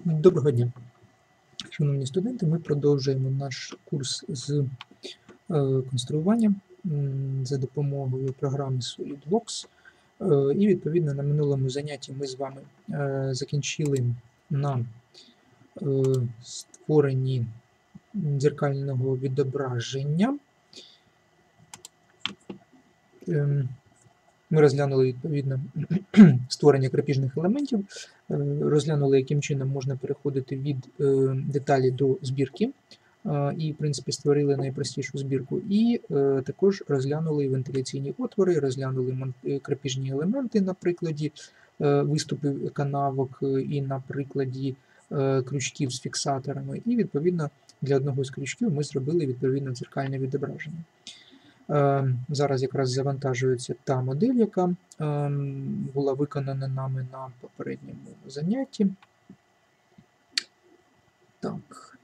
Доброго дня, шановні студенти. Ми продовжуємо наш курс з конструювання за допомогою програми SolidWorks. І відповідно на минулому занятті ми з вами закінчили на створенні дзеркального відображення. Ми розглянули відповідно створення крапіжних елементів, розглянули, яким чином можна переходити від деталі до збірки, і, в принципі, створили найпростішу збірку. І також розглянули вентиляційні отвори, розглянули крапіжні елементи на прикладі виступів канавок і на прикладі крючків з фіксаторами. І, відповідно, для одного з крючків ми зробили відповідно дзеркальне відображення. Зараз якраз завантажується та модель, яка була виконана нами на попередньому занятті. Так,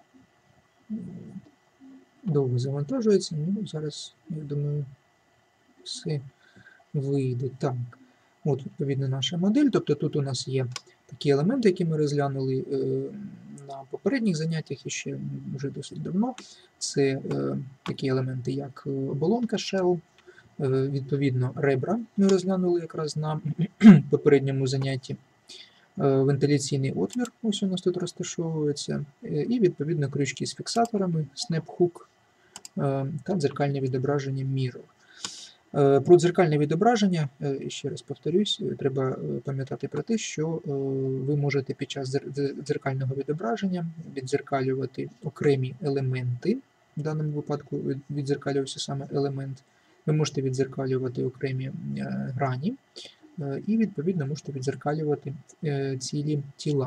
довго завантажується, ну зараз, я думаю, все вийде. Так, от відповідно наша модель, тобто тут у нас є такі елементи, які ми розглянули на попередніх заняттях і ще вже досить давно. Це такі елементи, як оболонка shell, відповідно ребра ми розглянули якраз на попередньому занятті. Вентиляційний отвір, ось у нас тут розташовується, і відповідно крючки з фіксаторами, snap-hook та дзеркальне відображення mirror. Про дзеркальне відображення, ще раз повторюсь, треба пам'ятати про те, що ви можете під час дзеркального відображення віддзеркалювати окремі елементи, в даному випадку віддзеркалювався саме елемент, ви можете віддзеркалювати окремі грані, і відповідно можете віддзеркалювати цілі тіла.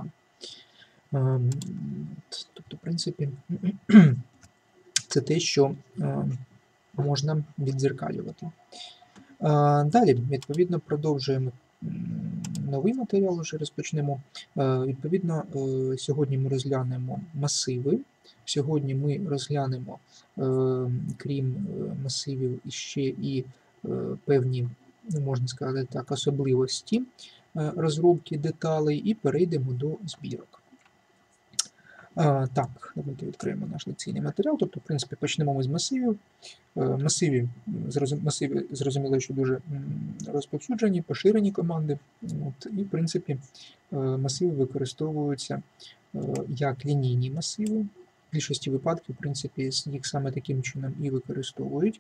Тобто, в принципі, це те, що можна віддзеркалювати. Далі, відповідно, продовжуємо новий матеріал, вже розпочнемо. Відповідно, сьогодні ми розглянемо масиви. Сьогодні ми розглянемо, крім масивів, ще і певні, можна сказати так, особливості розробки деталей і перейдемо до збірок. Так, давайте відкриємо наш лекційний матеріал. Тобто, в принципі, почнемо ми з масивів. Масиви, зрозуміло, що дуже розповсюджені, поширені команди. І, в принципі, масиви використовуються як лінійні масиви. В більшості випадків, в принципі, їх саме таким чином і використовують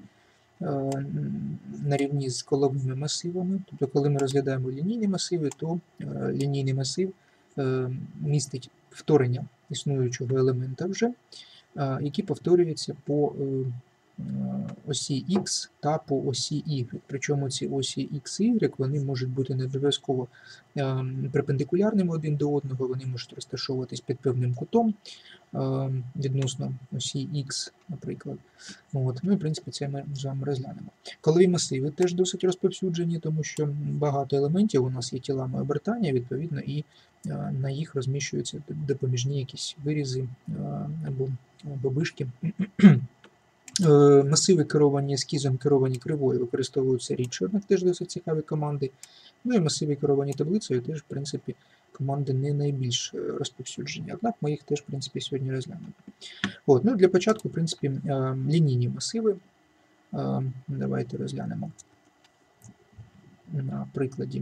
на рівні з коловими масивами. Тобто, коли ми розглядаємо лінійні масиви, то лінійний масив містить повторення існуючого елемента вже, які повторюються по осі X та по осі Y. Причому ці осі X і Y, вони можуть бути не обов'язково перпендикулярними один до одного, вони можуть розташовуватись під певним кутом відносно осі X, наприклад. От. Ну і, в принципі, це ми з вами розглянемо. Колові масиви теж досить розповсюджені, тому що багато елементів у нас є тілами обертання, відповідно, і на їх розміщуються допоміжні якісь вирізи або бабишки. Масиви, керовані ескізом, керовані кривою, використовуються рідше, однак теж досить цікаві команди. Ну і масиви, керовані таблицею, теж, в принципі, команди не найбільш розповсюджені, однак ми їх теж, в принципі, сьогодні розглянемо. От, ну, для початку, в принципі, лінійні масиви. Давайте розглянемо на прикладі.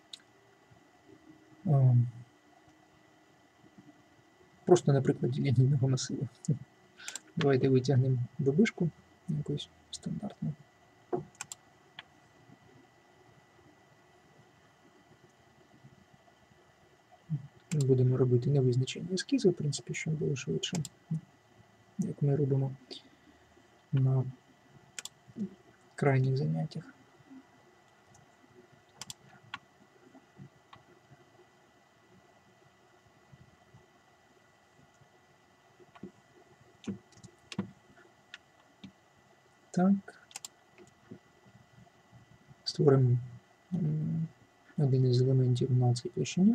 Просто на прикладі лінійного масиву. Давайте витягнемо бабишку якусь стандартну. Будемо робити невизначені ескізи, в принципі, щоб було швидше, як ми робимо на крайніх заняттях. Так, створимо один із елементів на цій площині.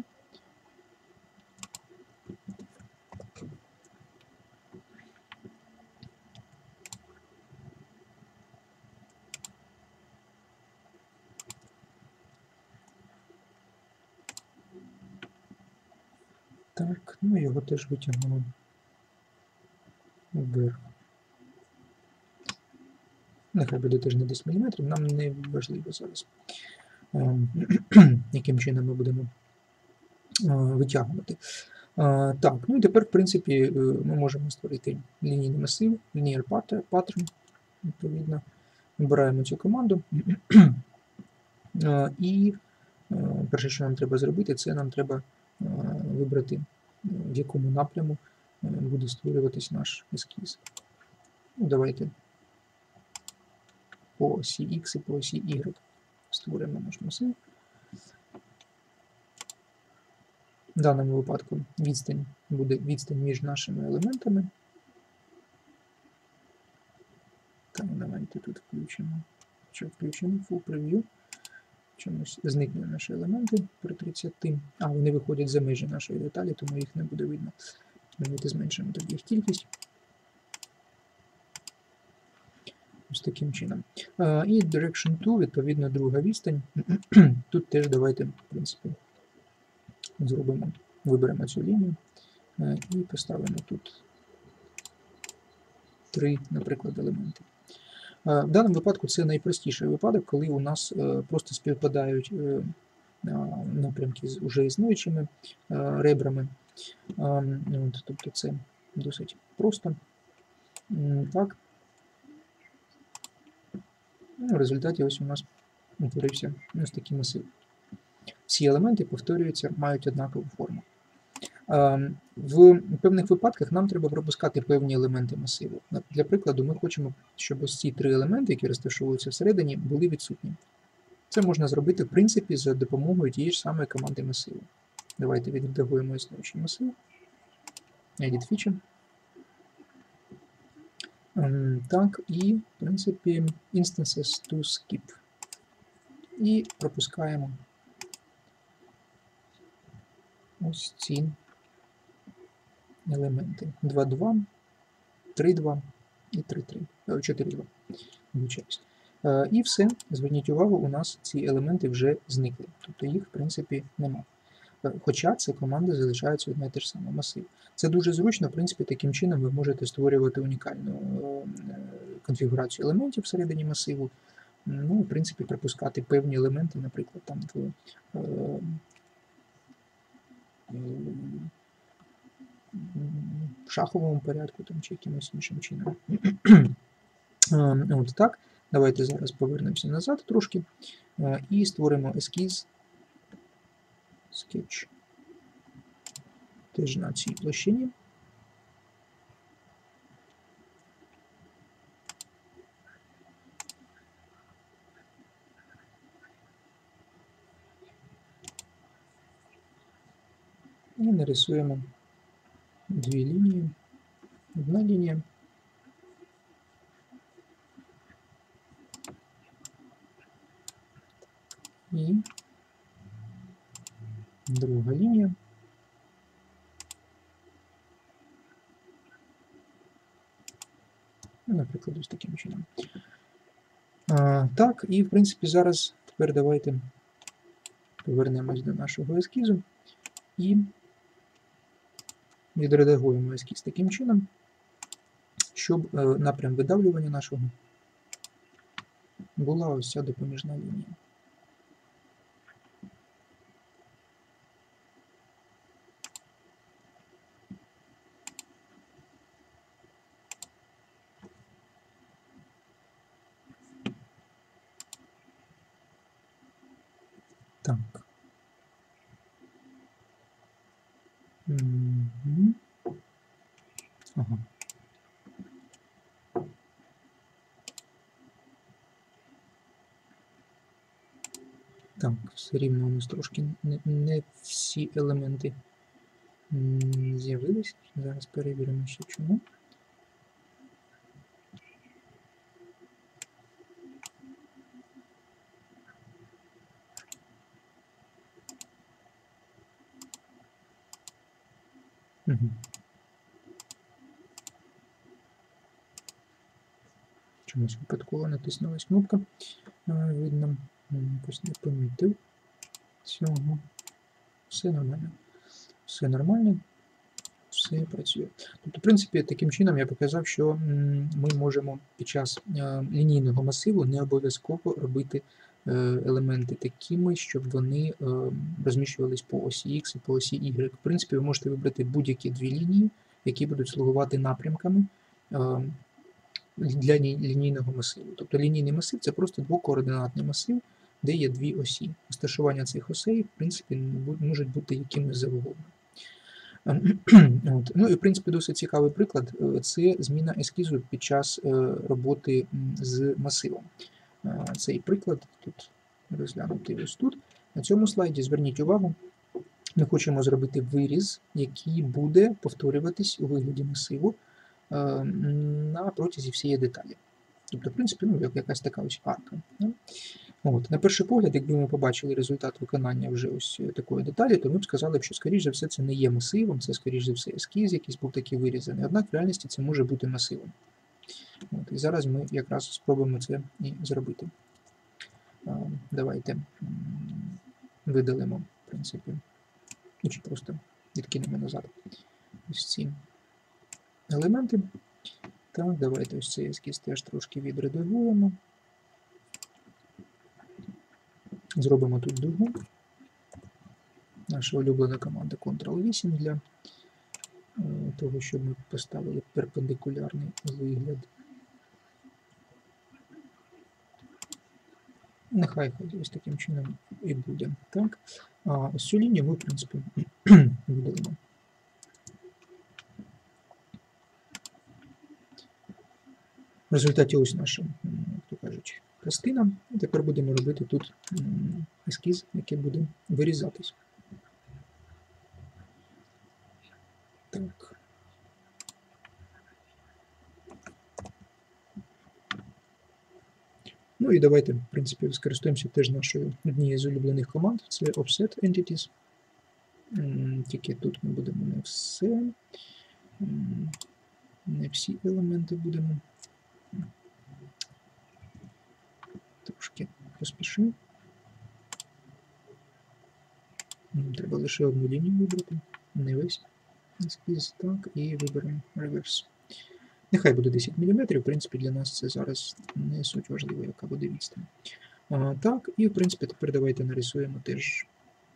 Так, ну його теж витягнемо вверх. Нехай буде теж на 10 мм, нам не важливо зараз, яким чином ми будемо витягувати. Так, ну і тепер, в принципі, ми можемо створити лінійний масив, linear pattern, відповідно, вибираємо цю команду. І перше, що нам треба зробити, це нам треба вибрати, в якому напряму буде створюватись наш ескіз. Ну, давайте по осі X і по осі Y створимо наш масив. В даному випадку відстань буде відстань між нашими елементами. Так, давайте тут включимо. Що включимо? Full Preview. Чомусь зникне наші елементи при 30. А, вони виходять за межі нашої деталі, тому їх не буде видно. Давайте зменшимо тоді їх кількість. Ось таким чином. І Direction 2, відповідно, друга відстань. Тут теж давайте, в принципі, виберемо цю лінію і поставимо тут 3, наприклад, елементи. В даному випадку це найпростіший випадок, коли у нас просто співпадають напрямки з уже існуючими ребрами. Тобто це досить просто. Так. В результаті ось у нас утворився ось такий масив. Всі елементи, повторюються, мають однакову форму. В певних випадках нам треба пропускати певні елементи масиву. Для прикладу, ми хочемо, щоб ось ці 3 елементи, які розташовуються всередині, були відсутні. Це можна зробити, в принципі, за допомогою тієї ж самої команди масиву. Давайте відредагуємо існуючий масив. Edit Feature. Так, і, в принципі, Instances to Skip. І пропускаємо ось ці елементи. 2,2, 3,2 і 3,3. 4,2. Вибачаюсь. І все, зверніть увагу, у нас ці елементи вже зникли. Тобто їх, в принципі, нема. Хоча це команда залишається одне і те ж саме масив. Це дуже зручно, в принципі, таким чином ви можете створювати унікальну конфігурацію елементів всередині масиву. Ну, в принципі, пропускати певні елементи, наприклад, там в шаховому порядку там, чи якимось іншим чином. От так. Давайте зараз повернемося назад трошки і створимо ескіз Sketch. Теж на цій площині. І нарисуємо 2 лінії. Одна лінія. І друга лінія. Наприклад, ось таким чином. Так, і в принципі зараз тепер давайте повернемось до нашого ескізу і відредагуємо ескіз таким чином, щоб напрям видавлювання нашого була ось ця допоміжна лінія. Так. Ага. Так, все рівно у нас трошки не всі елементи з'явились. Зараз перевіримо ще чому. Угу. Чомусь випадково натиснулась кнопка. Видно, якось не помітив цього. Все нормально. Все нормально, все працює. Тобто, в принципі, таким чином я показав, що ми можемо під час лінійного масиву не обов'язково робити елементи такими, щоб вони розміщувались по осі X і по осі Y. В принципі, ви можете вибрати будь-які дві лінії, які будуть слугувати напрямками для лінійного масиву. Тобто лінійний масив – це просто двокоординатний масив, де є дві осі. Розташування цих осей, в принципі, можуть бути якимось завгодно. Ну і, в принципі, досить цікавий приклад – це зміна ескізу під час роботи з масивом. Цей приклад тут розглянути ось тут. На цьому слайді зверніть увагу, ми хочемо зробити виріз, який буде повторюватись у вигляді масиву на протязі всієї деталі. Тобто, в принципі, якась така ось арка. От. На перший погляд, якби ми побачили результат виконання вже ось такої деталі, то ми б сказали, що, скоріш за все, це не є масивом, це, скоріш за все, ескіз, якийсь був такий вирізаний. Однак, в реальності це може бути масивом. От. І зараз ми якраз спробуємо це і зробити. Давайте видалимо, в принципі, чи просто відкинемо назад ось ці елементи. Так, давайте ось цей ескіз теж трошки відредагуємо. Зробимо тут дугу. Наша улюблена команда Ctrl-8 для того, щоб ми поставили перпендикулярний вигляд. Нехай ось таким чином і буде. Так. А ось цю лінію ми, в принципі, видалимо. В результаті ось наша, як то кажуть, частина. І тепер будемо робити тут ескіз, який буде вирізатись. Так. Ну і давайте, в принципі, скористаємося теж нашою однією з улюблених команд. Це Offset Entities. Тільки тут ми будемо не все. Не всі елементи будемо. Трошки поспішимо. Треба лише одну лінію вибрати, не весь ескіз. Так, і виберемо реверс. Нехай буде 10 мм, в принципі, для нас це зараз не суть важливо, яка буде відстань. Так, і в принципі тепер давайте нарисуємо теж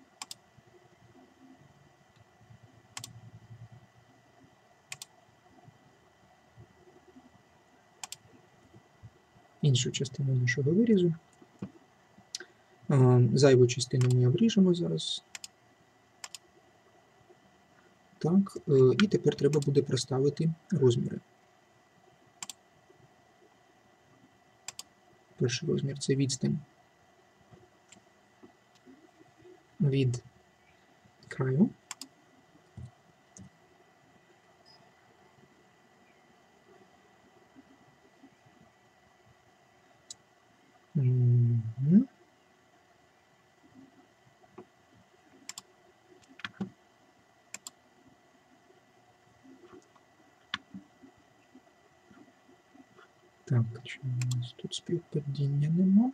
іншу частину нашого вирізу. Зайву частину ми обріжемо зараз. Так, і тепер треба буде проставити розміри. Перший розмір – це відстань від краю. Так, чому у нас тут співпадіння нема?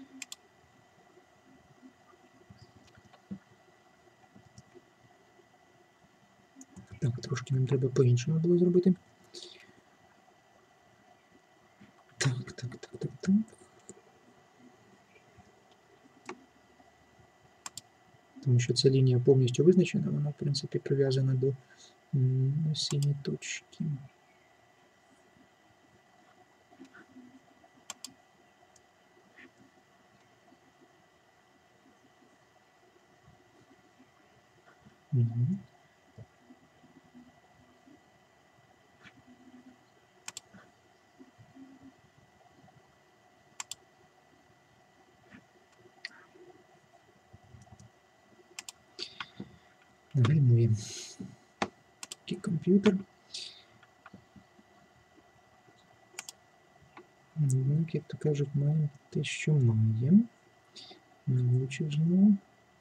Так, трошки нам треба по-іншому було зробити. Так. Тому що ця лінія повністю визначена, вона, в принципі, прив'язана до осінньої точки. Гальмуємо. Такий комп'ютер. Як то кажуть, має те, що має. Не влучив знову.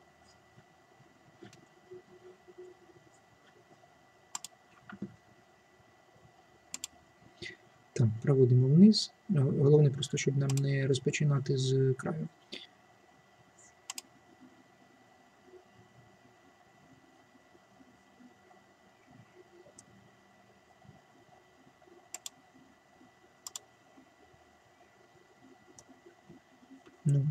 Так, проводимо вниз. Головне просто, щоб нам не розпочинати з краю. Ну.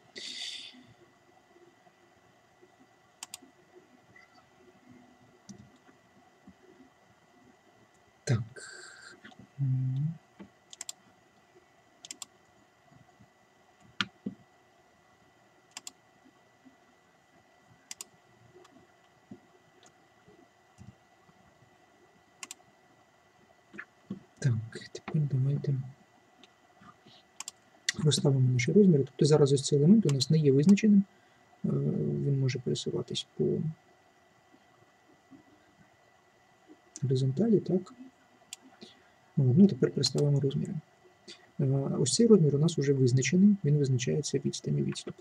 Так. Так, тепер давайте розставимо наші розміри. Тобто зараз ось цей елемент у нас не є визначеним, він може пересуватись по горизонталі, так. Ну, тепер представимо розміри. Ось цей розмір у нас вже визначений, він визначається відстані відступа.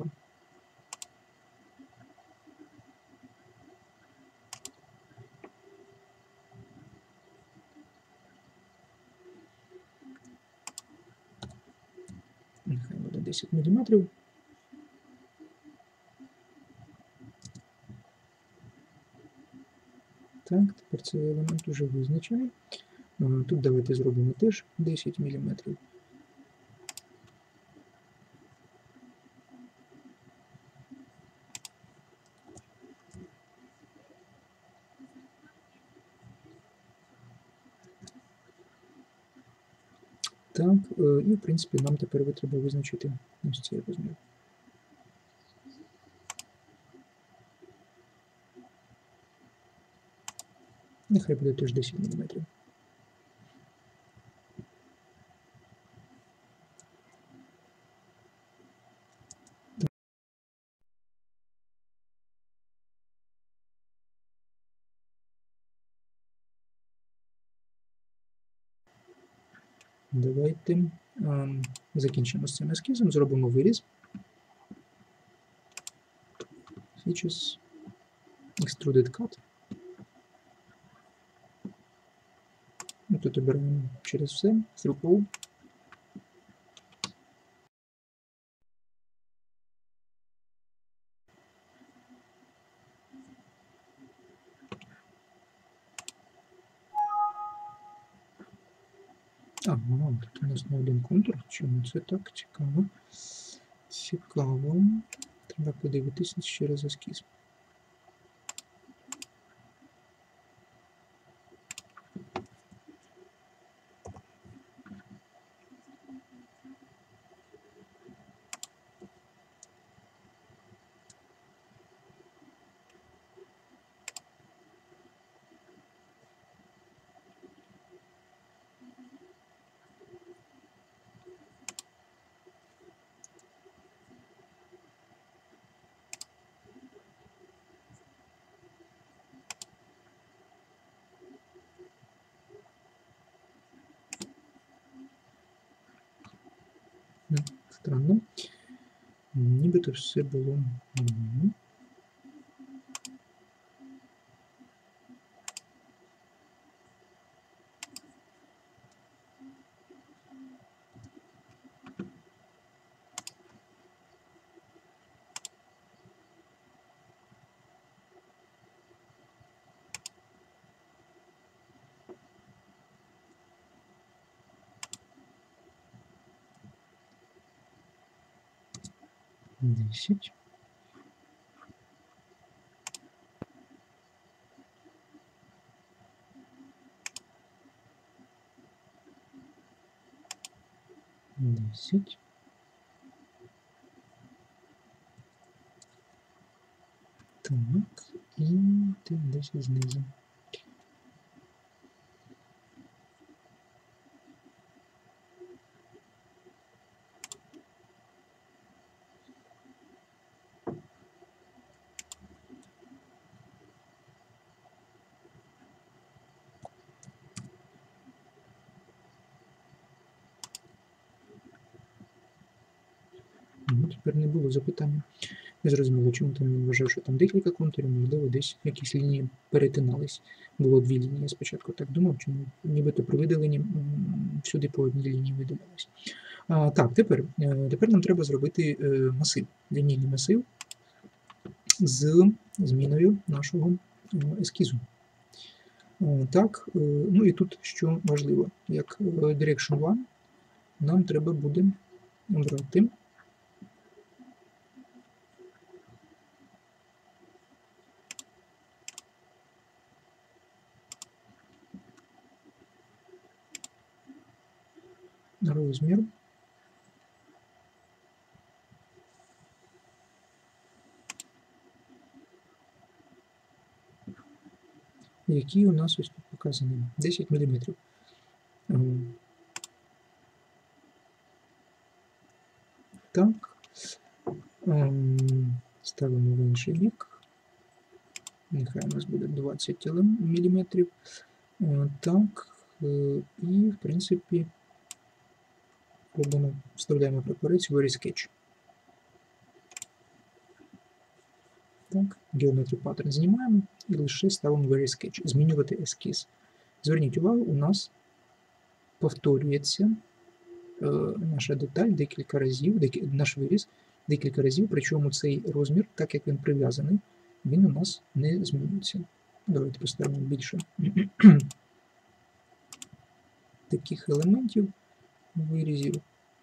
Нехай буде 10 мм. Так, тепер цей елемент вже визначений. Тут давайте зробимо теж 10 мм. Так, і в принципі нам тепер треба визначити ось цей розмір. Нехай буде теж 10 мм. Давайте закінчимо з цим ескізом, зробимо виріз. Features, Extruded Cut. Тут обираємо через все, Through All. Ага, тут у нас не один контур. Чому це так? Цікаво. Цікаво. Треба подивитися ще раз ескіз. Странно. Нібито все було. Десять. Десять. Так, і десь знизу. Тепер не було запитання. Не зрозуміло, чому там він вважав, що там декілька контурів, можливо, десь якісь лінії перетинались. Було дві лінії, я спочатку так думав, чому нібито при видаленні всюди по одній лінії видалялось. Так, тепер нам треба зробити масив, лінійний масив з зміною нашого ескізу. Так, ну і тут, що важливо, як Direction 1, нам треба буде обрати розмір, який у нас ось тут показаний, 10 мм. Так, ставимо в інший бік. Нехай у нас буде 20 мм. Так, і, в принципі, робимо, вставляємо прапорець в Sketch. Так, Geometry Pattern знімаємо і лише ставимо в Sketch. Змінювати ескіз. Зверніть увагу, у нас повторюється наша деталь декілька разів, наш виріз декілька разів, причому цей розмір, так як він прив'язаний, він у нас не змінюється. Давайте поставимо більше таких елементів, вирізів.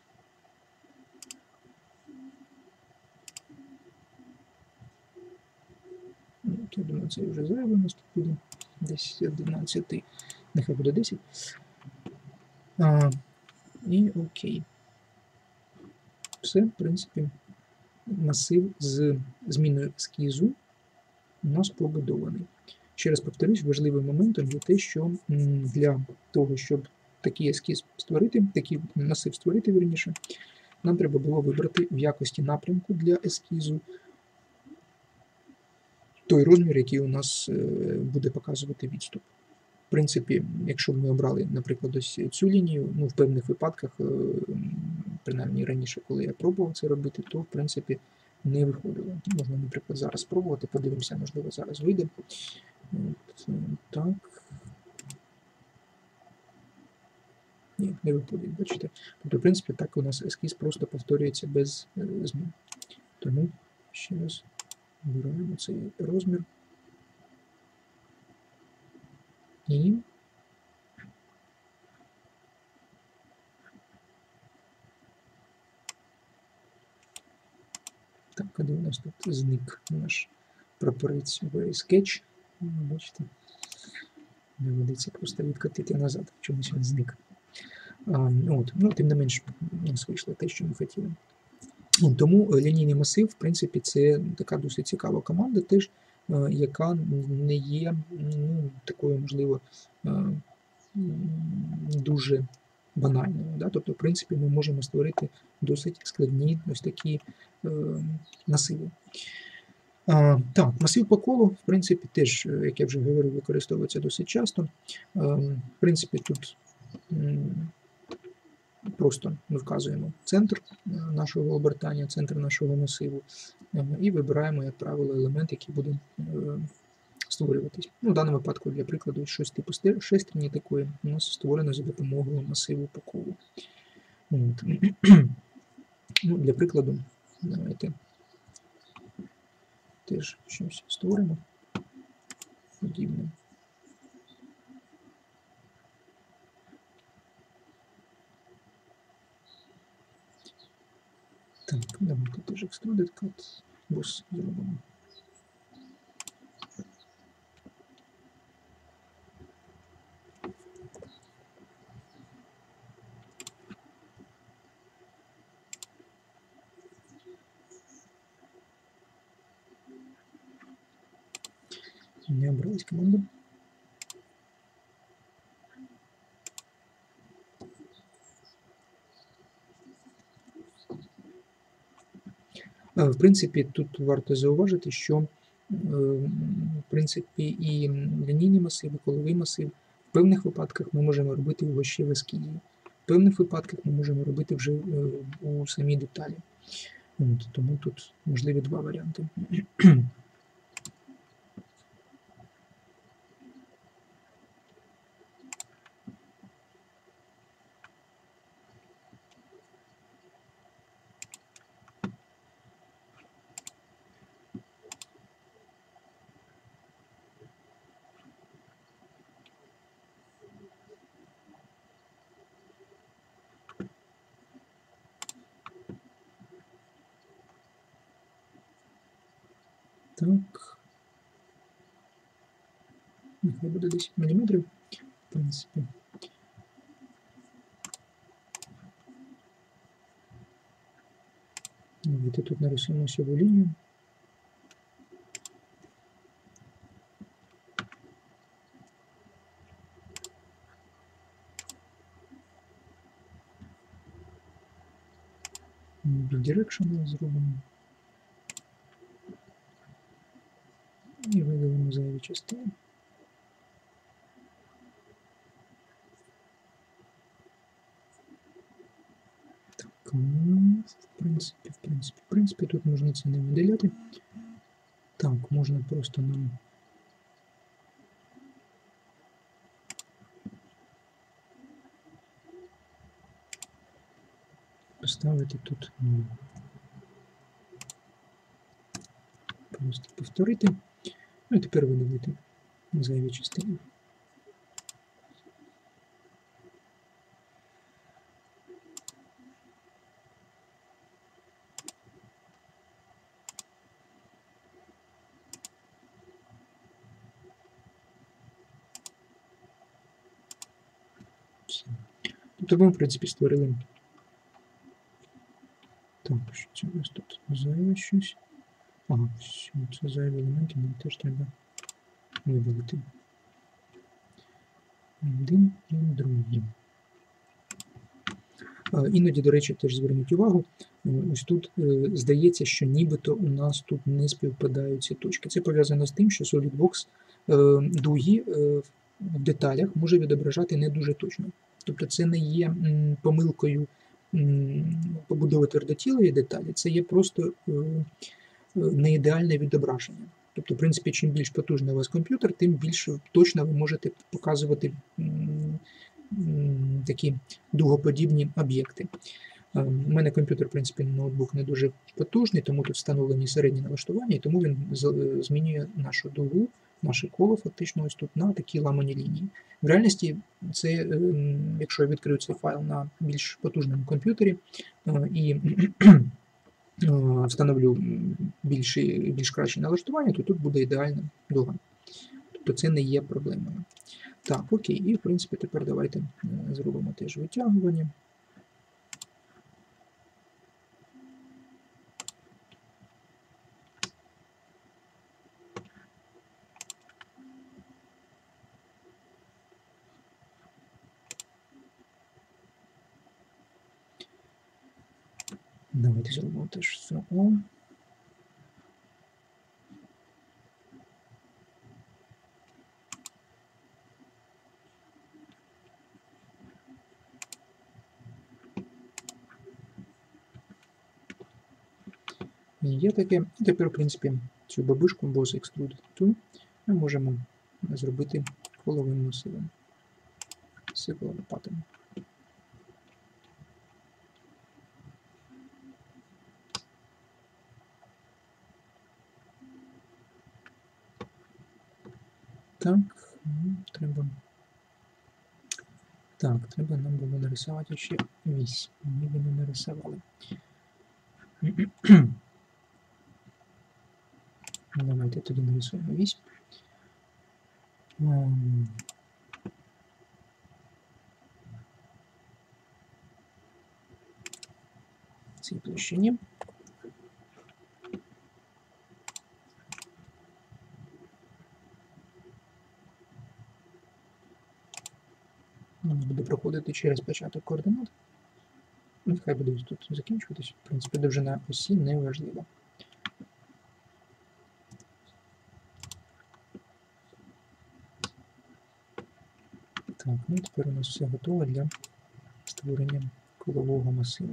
Я думаю, це вже зайве, у нас тут буде десь 11, нехай буде 10. І окей. Все, в принципі, масив з зміною ескізу у нас побудований. Ще раз повторюсь, важливим моментом є те, що для того, щоб такий ескіз створити, такий масив створити, вірніше, нам треба було вибрати в якості напрямку для ескізу той розмір, який у нас буде показувати відступ. В принципі, якщо б ми обрали, наприклад, ось цю лінію, в певних випадках, принаймні раніше, коли я пробував це робити, то, в принципі, не виходило. Можна, наприклад, зараз спробувати, подивимося, можливо, зараз вийде. Так. Ні, не виходить, бачите? Тобто, в принципі, так у нас ескіз просто повторюється без змін. Тому ще раз обираємо цей розмір. І так, коли у нас тут зник наш прапорець в Sketch, бачите, доведеться просто відкотити назад, чомусь він зник. Тим не менш, у нас вийшло те, що ми хотіли. Тому лінійний масив, в принципі, це така досить цікава команда, теж, яка не є такою, можливо, дуже банальною. Да? Тобто, в принципі, ми можемо створити досить складні ось такі масиви. Так, масив по колу, в принципі, теж, як я вже говорив, використовується досить часто. В принципі, тут просто ми вказуємо центр нашого обертання, центр нашого масиву, і вибираємо, як правило, елемент, який буде створюватись. В даному випадку, для прикладу, щось типу шестерні такої у нас створено за допомогою масиву по колу. Для прикладу, давайте теж щось створимо подібне. Так, давайте теж Extruded Cut Boss зробимо. Не обралась команда. В принципі, тут варто зауважити, що в принципі і лінійний масив, і коловий масив, в певних випадках ми можемо робити його ще в ескізі. В певних випадках ми можемо робити вже у самій деталі. Тому тут можливі два варіанти. Так. Нехай буде 10 мм, в принципі. Давайте тут нарисуємо сьому лінію. Bidirectional зробимо. І видалимо зайві частини. Так, в принципі, тут можна це не виділяти. Так, можна просто нам поставити тут, просто повторити. Ну і тепер видалити зайві частини. Тобто ми, в принципі, створили. Так, що це у нас тут зайве щось? Ага, все, це зайві елементи, нам теж треба видалити. Один і другий. Іноді, до речі, теж зверніть увагу, ось тут здається, що нібито у нас тут не співпадають ці точки. Це пов'язано з тим, що SolidWorks дуги в деталях може відображати не дуже точно. Тобто це не є помилкою побудови твердотілої деталі, це є просто неідеальне відображення. Тобто, в принципі, чим більш потужний у вас комп'ютер, тим більш точно ви можете показувати такі дугоподібні об'єкти. У мене комп'ютер, в принципі, ноутбук не дуже потужний, тому тут встановлені середні налаштування, і тому він змінює нашу дугу, наше коло фактично ось тут на такі ламані лінії. В реальності, це, якщо я відкрию цей файл на більш потужному комп'ютері і встановлю більш кращі налаштування, то тут буде ідеальна дуга. Тобто це не є проблемою. Так, окей, і в принципі тепер давайте зробимо теж витягування. Давайте зробимо теж throw. Є таке. І тепер, в принципі, цю бабушку Boss Extruded To ми можемо зробити коловим масивом. Circular pattern. Так, треба нам було нарисувати ще вісь. Ми її не нарисували. Давайте тоді нарисуємо вісь. В цій площині. Буде проходити через початок координат. Нехай буде тут закінчуватись. В принципі, довжина осі не важлива. Так, ну і тепер у нас все готове для створення колового масиву.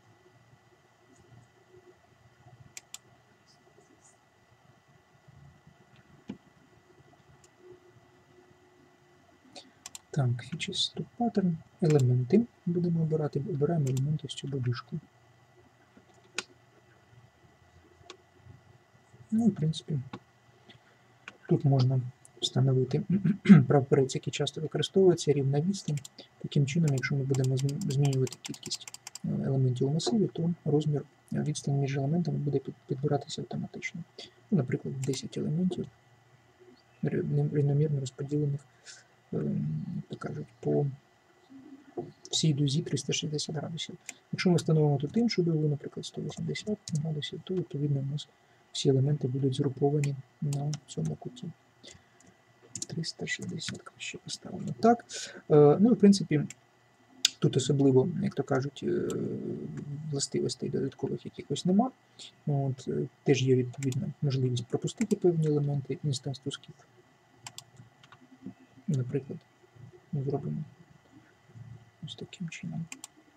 Так, Features to Pattern, елементи будемо обирати, обираємо елементи з цю бабушку. Ну, в принципі, тут можна встановити прапорець, який часто використовується, рівна відстань. Таким чином, якщо ми будемо змінювати кількість елементів у масиві, то розмір відстані між елементами буде підбиратися автоматично. Ну, наприклад, 10 елементів, рівномірно розподілених, покажуть, по всій дузі 360 градусів. Якщо ми встановимо тут іншу дугу, наприклад, 180 градусів, то відповідно у нас всі елементи будуть згруповані на цьому куті. 360 краще поставимо так. Ну і в принципі, тут особливо, як то кажуть, властивостей додаткових якихось нема. От, теж є відповідна можливість пропустити певні елементи Instance to Skip. Наприклад, ми зробимо ось таким чином.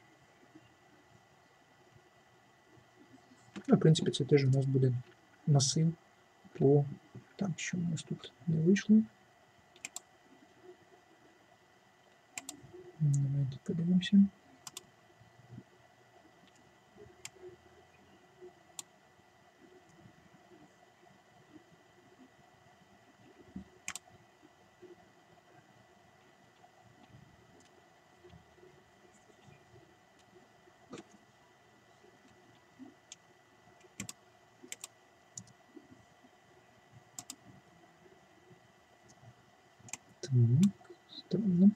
Ну, в принципі, це теж у нас буде масив по... Так, що у нас тут не вийшло. Давайте подивимося. Так, странно.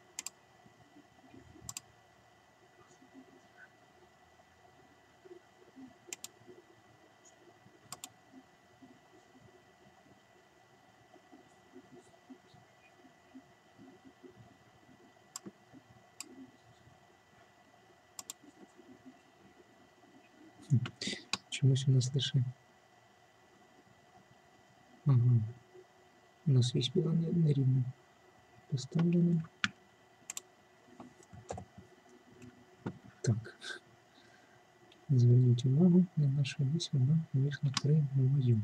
Чомусь у нас лише... Ага. У нас вісь була нерівно поставлена. Так. Зверніть увагу, на наша вісь вона вийшла кривою.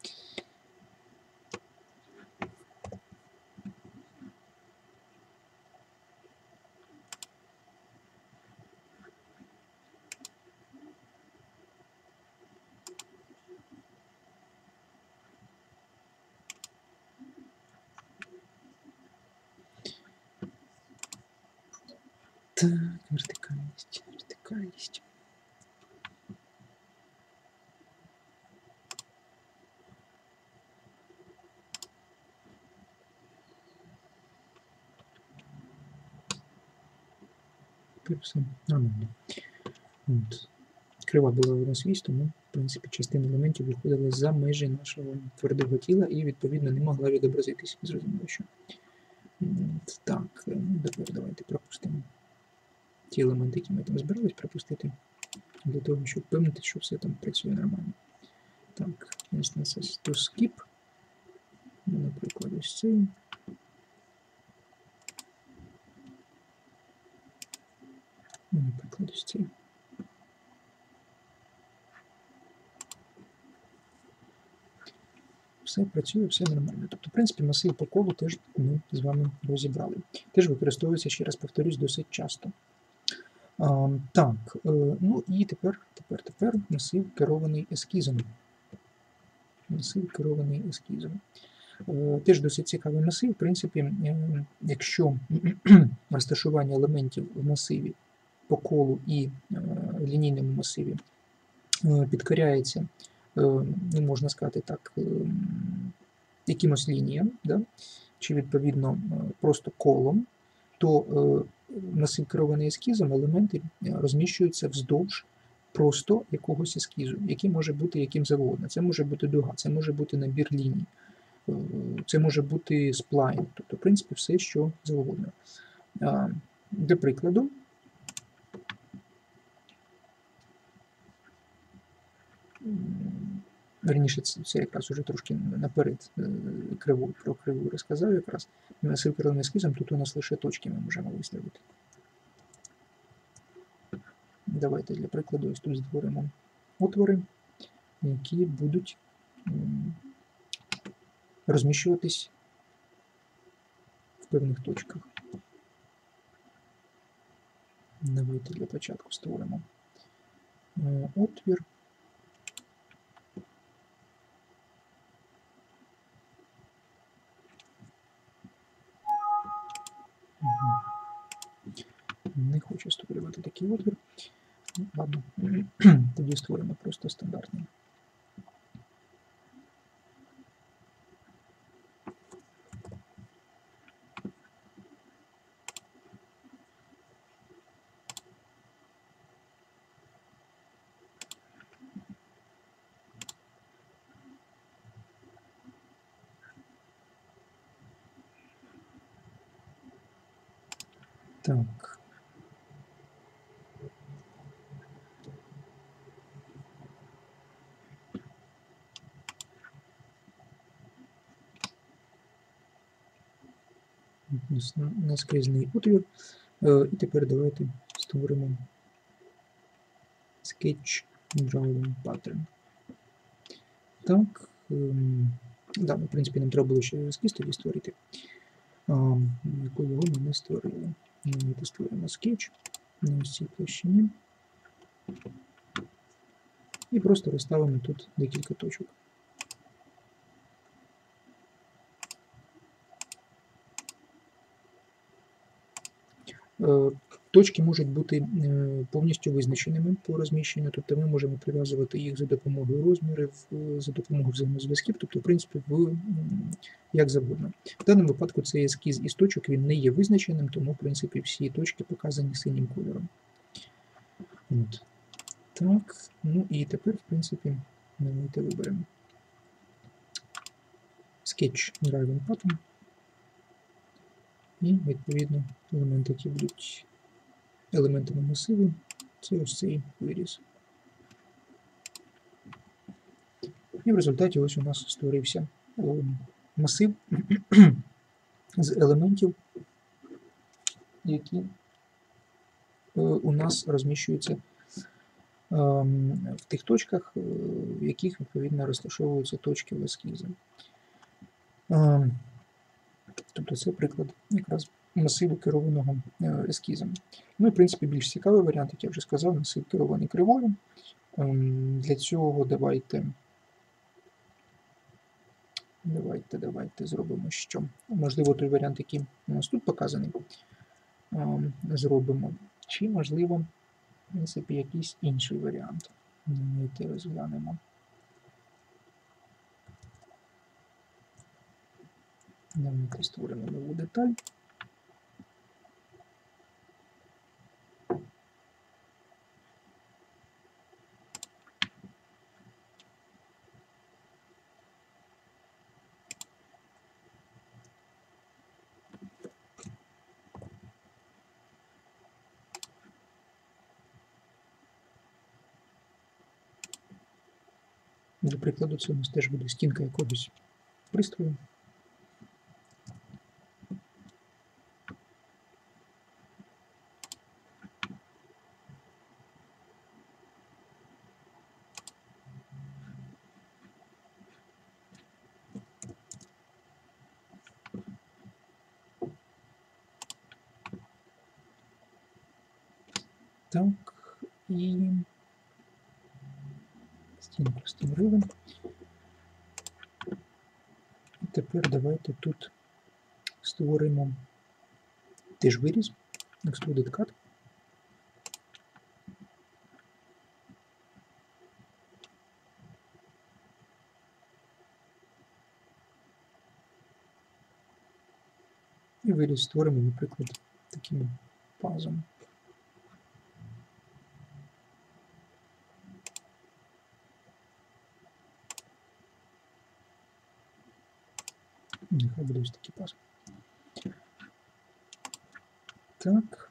Так, вертикальність, вертикальність. Все нормально. От. Крива була у нас вісь, тому, в принципі, частина елементів виходила за межі нашого твердого тіла і, відповідно, не могла відобразитись. Зрозуміло, що. Так, тепер давайте пропустимо ті елементи, які ми там збирались пропустити, для того, щоб впевнити, що все там працює нормально. Так, instances to skip. Наприклад, ось цей. Наприклад, ось цей. Все працює, все нормально. Тобто, в принципі, масив по колу теж ми з вами розібрали. Теж використовується, ще раз повторюсь, досить часто. Так, ну і тепер масив керований ескізом. Масив керований ескізом. Теж досить цікавий масив. В принципі, якщо розташування елементів в масиві по колу і в лінійному масиві підкоряється, ну, можна сказати так, якимось лініям, да? Чи відповідно просто колом, то масив керований ескізом, елементи розміщуються вздовж просто якогось ескізу, який може бути яким завгодно. Це може бути дуга, це може бути набір ліній, це може бути сплайн, тобто, в принципі, все, що завгодно. Для прикладу, верніше, це якраз уже трошки наперед про криву розказав якраз. Масив керований ескізом, тут у нас лише точки ми можемо виставити. Давайте для прикладу ось тут створимо отвори, які будуть розміщуватись в певних точках. Давайте для початку створимо отвір. Не хочу створювати такий отвір. Ладно, тоді створимо просто стандартний. Так. Наскрізний отвір. І тепер давайте створимо Sketch Drawing Pattern. Так, да, в принципі, нам треба було ще ескіз тоді створити, яку його ми не створили. Ми створимо скетч на ось цій площині і просто розставимо тут декілька точок. Точки можуть бути повністю визначеними по розміщенню, тобто ми можемо прив'язувати їх за допомогою розмірів, за допомогою взаємозв'язків, тобто, в принципі, як завгодно. В даному випадку цей ескіз із точок він не є визначеним, тому, в принципі, всі точки показані синім кольором. От. Так, ну і тепер, в принципі, давайте виберемо Sketch Drawing Pattern. І, відповідно, елементи, які будуть елементами масиву, це ось цей виріз. І в результаті ось у нас створився масив з елементів, які у нас розміщуються в тих точках, в яких, відповідно, розташовуються точки в ескізі. Тобто це приклад якраз масиву керованого ескізом. Ну і, в принципі, більш цікавий варіант, як я вже сказав, масив керований кривою. Для цього давайте зробимо що. Можливо, той варіант, який у нас тут показаний, зробимо. Чи, можливо, в принципі, якийсь інший варіант. Давайте розглянемо. Давайте створимо нову деталь. Для прикладу, це у нас теж буде стінка якогось пристрою. Так, і стінку встановили. І тепер давайте тут створимо теж виріз, Extruded Cut. І виріз створимо, наприклад, таким пазом. Нехай буде ось такий паз. Так.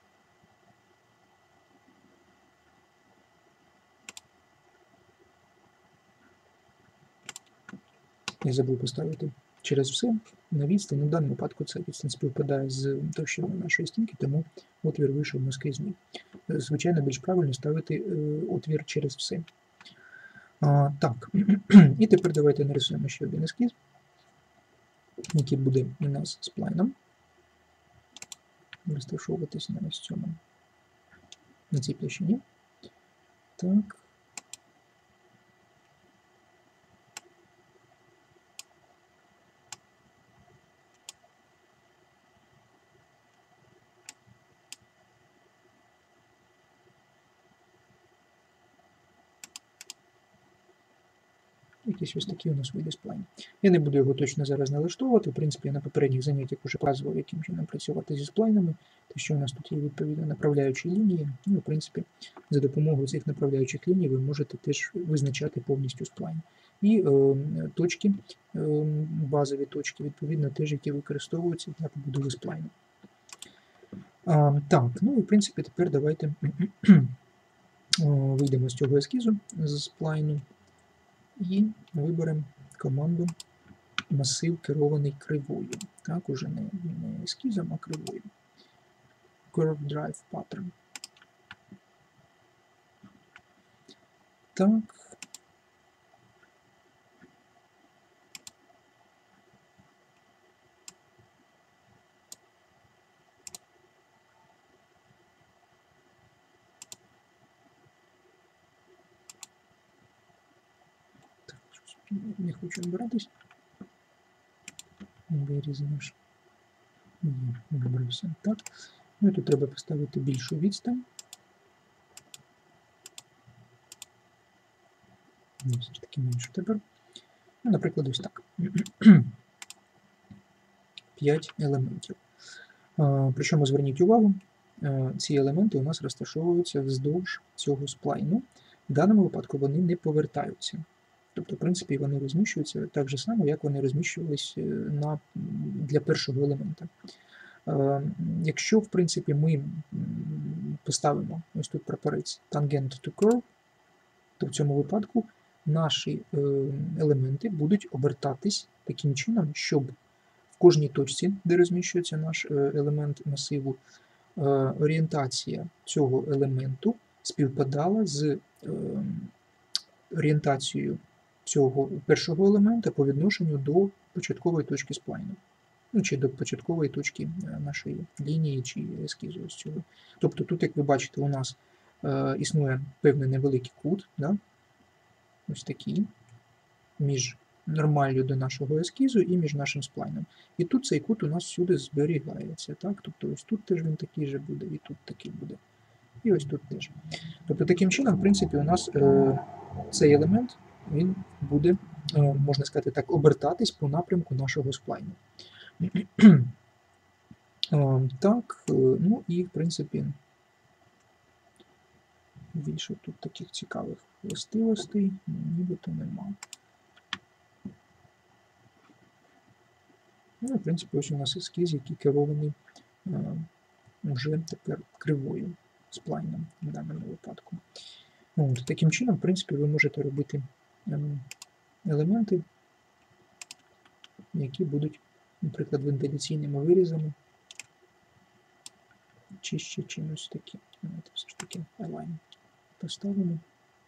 Я забув поставити через все на відстань. У даному випадку ця відстань співпадає з товщиною нашої стінки, тому отвір вийшов наскрізний. Звичайно, більш правильно ставити отвір через все. Так, і тепер давайте нарисуємо ще один ескіз, який буде у нас сплайном розташовуватись на ось цьому, на цій площині. Так. Якийсь ось такий у нас вийде сплайн. Я не буду його точно зараз налаштовувати. В принципі, я на попередніх заняттях вже показував, яким чином працювати зі сплайнами. Те, що у нас тут є відповідно направляючі лінії. Ну, в принципі, за допомогою цих направляючих ліній ви можете теж визначати повністю сплайн. І точки, базові точки, відповідно, теж, які використовуються для побудови сплайну. Так, ну і в принципі тепер давайте вийдемо з цього ескізу, з сплайну, і виберемо команду масив, керований кривою. Так, уже не ескізом, а кривою. Curve Drive Pattern. Так. Не хочу набиратись. Вирізаєш. Вибрався. Так. Ну і тут треба поставити більшу відстань. Все ж таки менше тепер. Ну, наприклад, ось так. 5 елементів. Причому зверніть увагу, ці елементи у нас розташовуються вздовж цього сплайну. В даному випадку вони не повертаються. Тобто, в принципі, вони розміщуються так же само, як вони розміщувалися для першого елемента. Якщо, в принципі, ми поставимо ось тут прапорець Tangent to Curve, то в цьому випадку наші елементи будуть обертатись таким чином, щоб в кожній точці, де розміщується наш елемент масиву, орієнтація цього елементу співпадала з орієнтацією цього першого елемента по відношенню до початкової точки сплайну. Ну, чи до початкової точки нашої лінії чи ескізу ось цього. Тобто тут, як ви бачите, у нас існує певний невеликий кут, да? Ось такий, між нормаллю до нашого ескізу і між нашим сплайном. І тут цей кут у нас всюди зберігається. Так? Тобто ось тут теж він такий же буде, і тут такий буде. І ось тут теж. Тобто таким чином, в принципі, у нас цей елемент він буде, можна сказати так, обертатись по напрямку нашого сплайну. Так, ну і в принципі більше тут таких цікавих властивостей нібито нема. Ну, в принципі, ось у нас ескіз, який керований вже тепер кривою сплайном в даному випадку. От, таким чином, в принципі, ви можете робити елементи, які будуть, наприклад, вентиляційними вирізами, чи ще чимось таким. Давайте все ж таки align поставимо.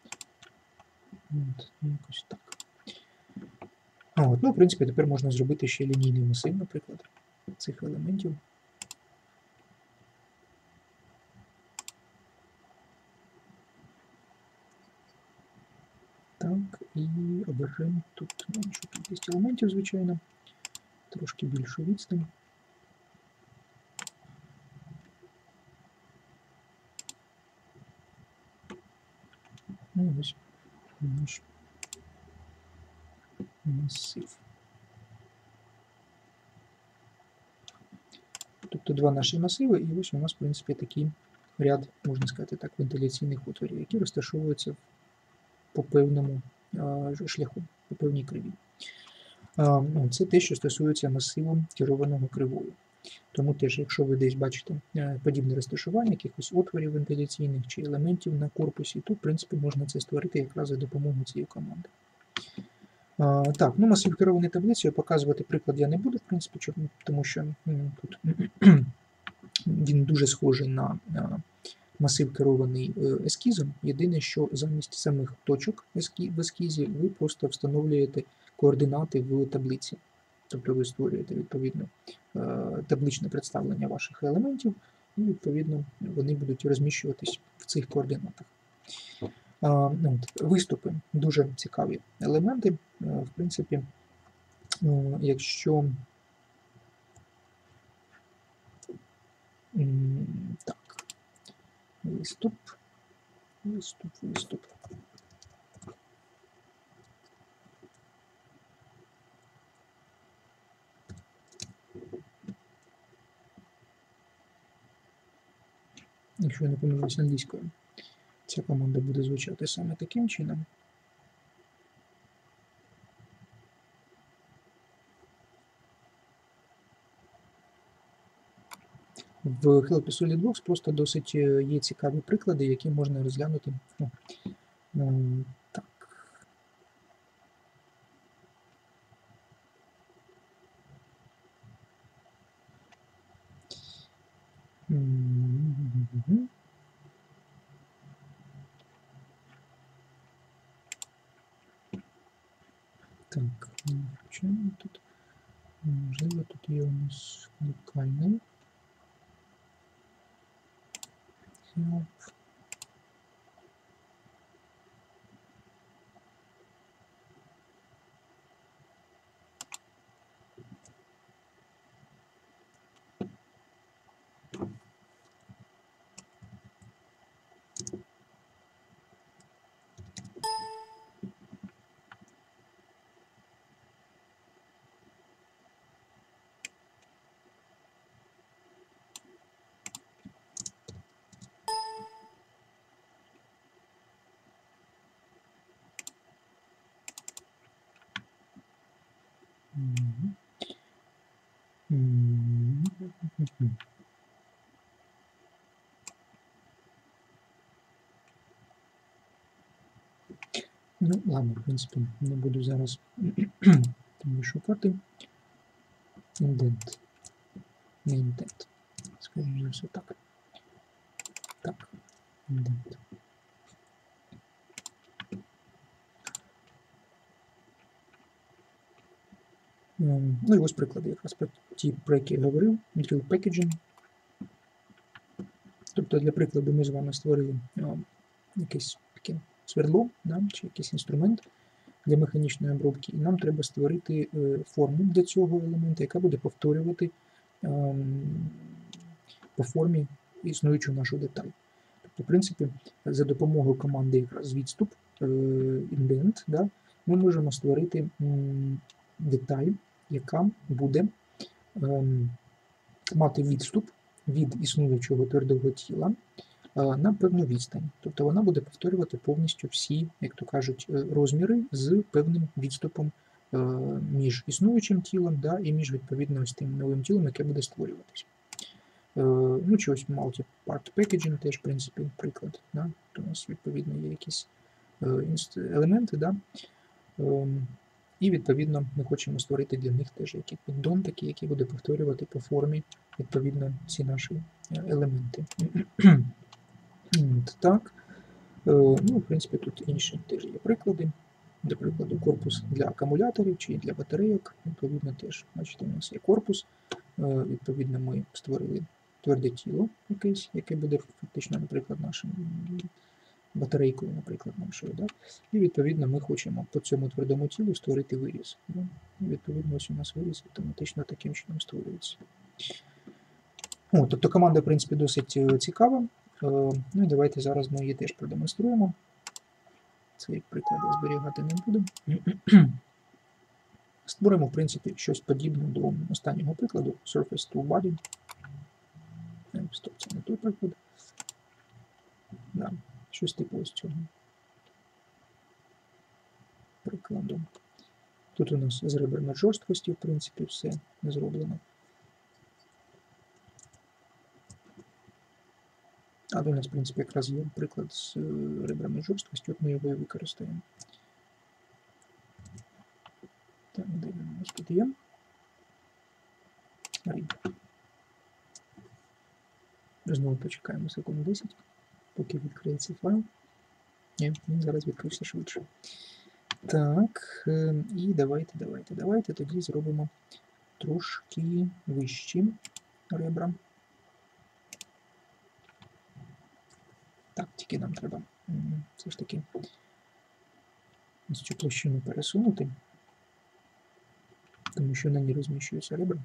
От, якось так. Ну, в принципі, тепер можна зробити ще лінійний масив, наприклад, цих елементів. Так, і оберемо тут меншу кількість елементів, звичайно, трошки більшу відстань. Ну, ось наш масив. Тобто два наші масиви, і ось у нас, в принципі, такий ряд, можна сказати так, вентиляційних отворів, які розташовуються по певному шляху, по певній криві. Це те, що стосується масиву, керованого кривою. Тому теж, якщо ви десь бачите подібне розташування, якихось отворів вентиляційних чи елементів на корпусі, то, в принципі, можна це створити якраз за допомогою цієї команди. Так, ну масив керований таблицею, показувати приклад я не буду, в принципі, тому що тут він дуже схожий на масив керований ескізом. Єдине, що замість самих точок в ескізі ви просто встановлюєте координати в таблиці. Тобто ви створюєте, відповідно, табличне представлення ваших елементів, і, відповідно, вони будуть розміщуватись в цих координатах. Виступи – дуже цікаві елементи. В принципі, якщо так, виступ. Якщо я не помиляюсь англійською, ця команда буде звучати саме таким чином. В Help SolidWorks просто досить є цікаві приклади, які можна розглянути. Так. Так, чому тут? Можливо, тут є у нас локальний help. Ну, ладно, в принципі, не буду зараз шукати. Indent. Не indent. Скажімо за все так. Так, indent. Ну і ось приклади, якраз про ті, про які я говорив, drill packaging. Тобто, для прикладу, ми з вами створили якесь таке свердло, да, чи якийсь інструмент для механічної обробки, і нам треба створити форму для цього елемента, яка буде повторювати по формі існуючу нашу деталь. Тобто, в принципі, за допомогою команди якраз відступ, indent, да, ми можемо створити деталь, яка буде мати відступ від існуючого твердого тіла на певну відстань. Тобто вона буде повторювати повністю всі, як то кажуть, розміри з певним відступом між існуючим тілом, да, і між відповідно ось тим новим тілом, яке буде створюватися. Ну, чи ось multi-part packaging теж, в принципі, приклад. Да? У нас, відповідно, є якісь елементи, да? І, відповідно, ми хочемо створити для них теж якийсь піддон, такий, який буде повторювати по формі, відповідно, ці наші елементи. Так. Ну, в принципі, тут інші теж є приклади. Для прикладу, корпус для акумуляторів чи для батарейок. Відповідно, теж, бачите, у нас є корпус. Відповідно, ми створили тверде тіло якесь, яке буде фактично, наприклад, нашим батарейкою, наприклад, нашою. Да? І, відповідно, ми хочемо по цьому твердому тілу створити виріз. Да? І, відповідно, ось у нас виріз автоматично таким чином створюється. Тобто команда, в принципі, досить цікава. Ну і давайте зараз ми її теж продемонструємо. Цей приклад я зберігати не буду. Створимо, в принципі, щось подібне до останнього прикладу Surface to Body. Стоп, це не той приклад. Да, щось типу ось цього прикладу. Тут у нас з реберною жорсткості, в принципі, все зроблено. А у нас, в принципі, якраз є приклад з реберною жорсткістю, от ми його і використаємо. Так, дивимося, тут є. Знову почекаємо секунд 10, поки відкриється файл. Ні, він зараз відкрився швидше. Так, і давайте тоді зробимо трошки вищі ребра. Так, тільки нам треба все ж таки ось цю площину пересунути, тому що на ній розміщуються ребра.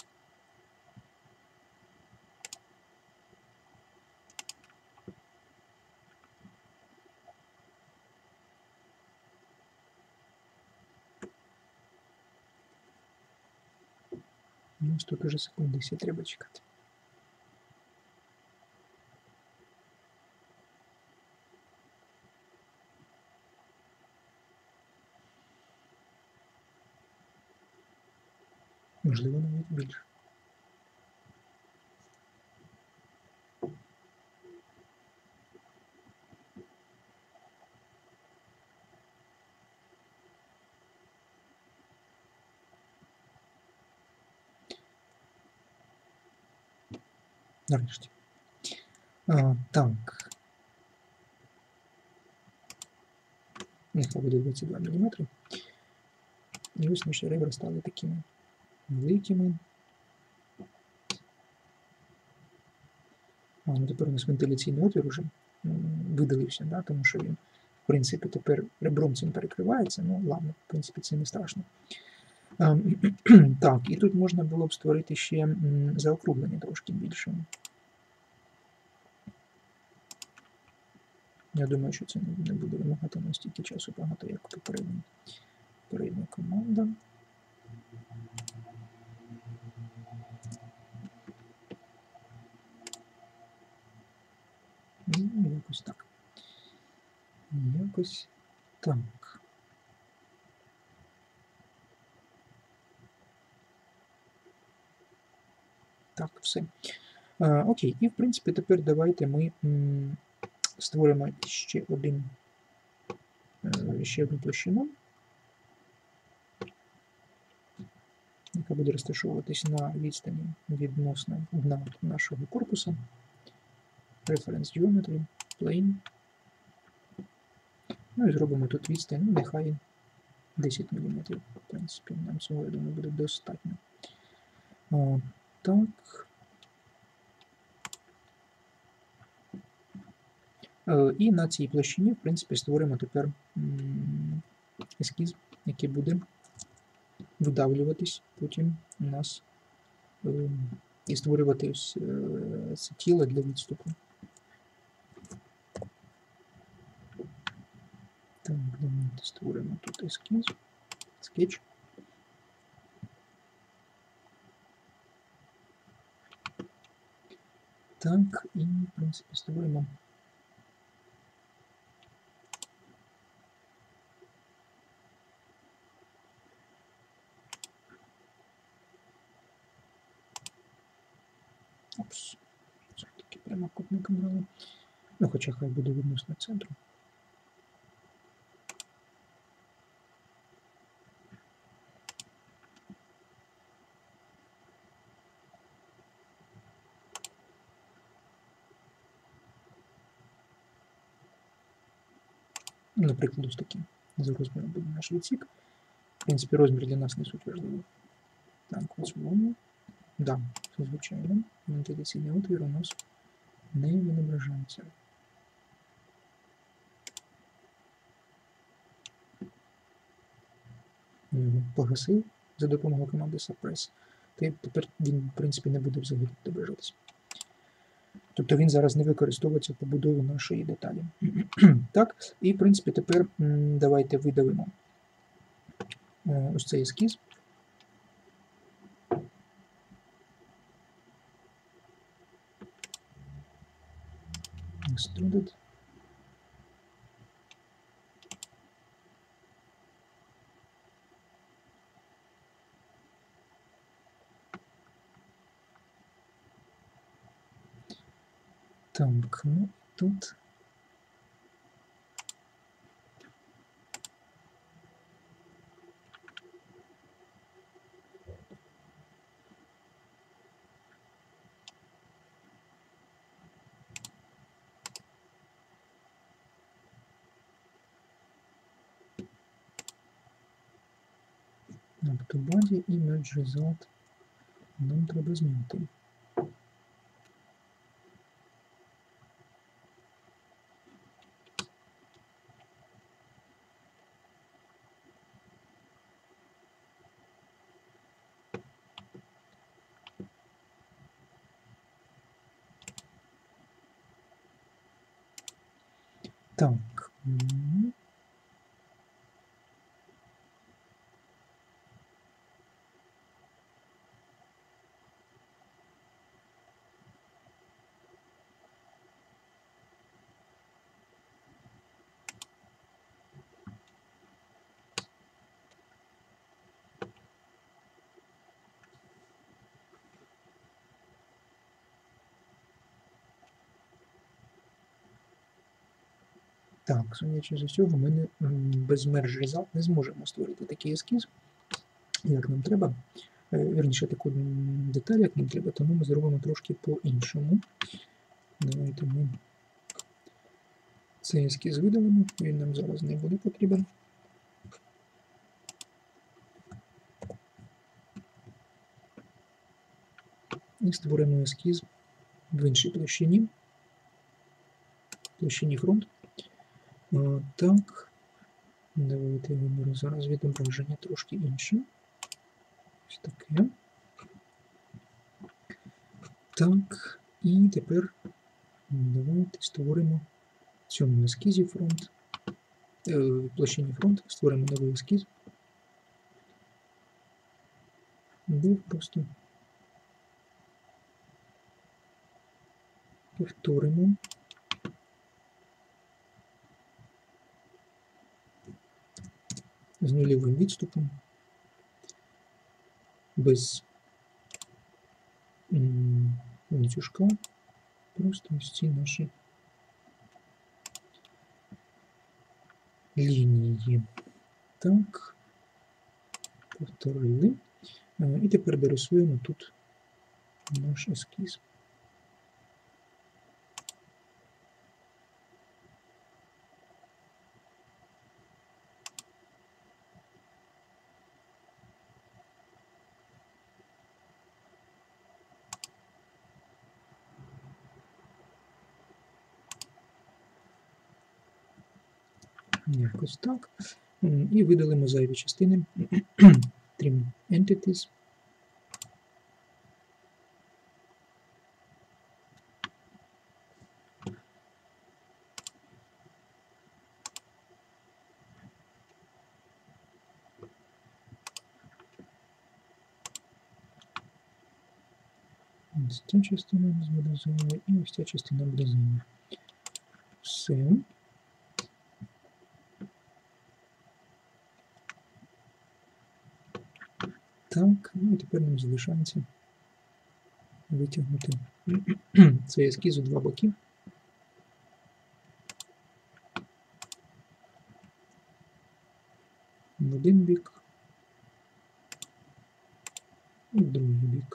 Ось тут уже секунд 10 треба чекати. Можливо, навіть більше. нарешті. Так. Нехай буде 22 мм. І ось наші ребра стали такими великими. Ну тепер у нас вентиляційний отвір вже видалився, да, тому що він, в принципі, тепер ребром цим перекривається. Ну, ладно, в принципі, це не страшно. Так, і тут можна було б створити ще заокруглення трошки більше. Я думаю, що це не буде вимагати настільки часу багато, як попередня команда. Ну, якось так. Якось так. Так, все. Окей, і в принципі тепер давайте ми створимо ще одну площину, яка буде розташовуватись на відстані відносно дна нашого корпусу. Reference Geometry, Plane. Ну і зробимо тут відстань, ну нехай 10 мм. В принципі, нам цього, я думаю, буде достатньо. Так. І на цій площині, в принципі, створимо тепер ескіз, який буде видавлюватись потім у нас і створювати ось це тіло для відступу. Так, давайте створимо тут ескіз, скетч. Так, і, в принципі, створимо все-таки прямокутником брали. Ну, хоча хай буде відносно центру. Наприклад, ось таким за розміром буде наш відсік. В принципі, розмір для нас не суть важливий. Так, ось воно. Да, звичайно, вентиляційний отвір у нас не відображається. Я його погасив за допомогою команди Suppress. Тепер він, в принципі, не буде взагалі відображатися. Тобто він зараз не використовується в побудові нашої деталі. Так, і, в принципі, тепер давайте видавимо ось цей ескіз. Extruded. Так, ну тут to body image result нам треба змінити. Так. Так, судячи з усього, ми без Merge Result не зможемо створити такий ескіз, як нам треба. вірніше таку деталь, як нам треба, тому ми зробимо трошки по-іншому. Давайте ми цей ескіз видалимо, він нам зараз не буде потрібен. І створимо ескіз в іншій площині фронт. Так, давайте виберу зараз відображення трошки інше. Ось таке. Так, і тепер давайте створимо в цьому ескізі фронт, в площині фронт, створимо новий ескіз, де просто повторимо з нульовим відступом, без ланцюжка, просто ось ці наші лінії. Так, повторили. І тепер дорисуємо тут наш ескіз. Якось так. І видалимо зайві частини. Trim Entities. Ось ця частина у нас буде зайва, і ось ця частина буде зайва. Все. Так, ну і тепер нам залишається витягнути цей ескіз у два боки. В один бік і в другий бік.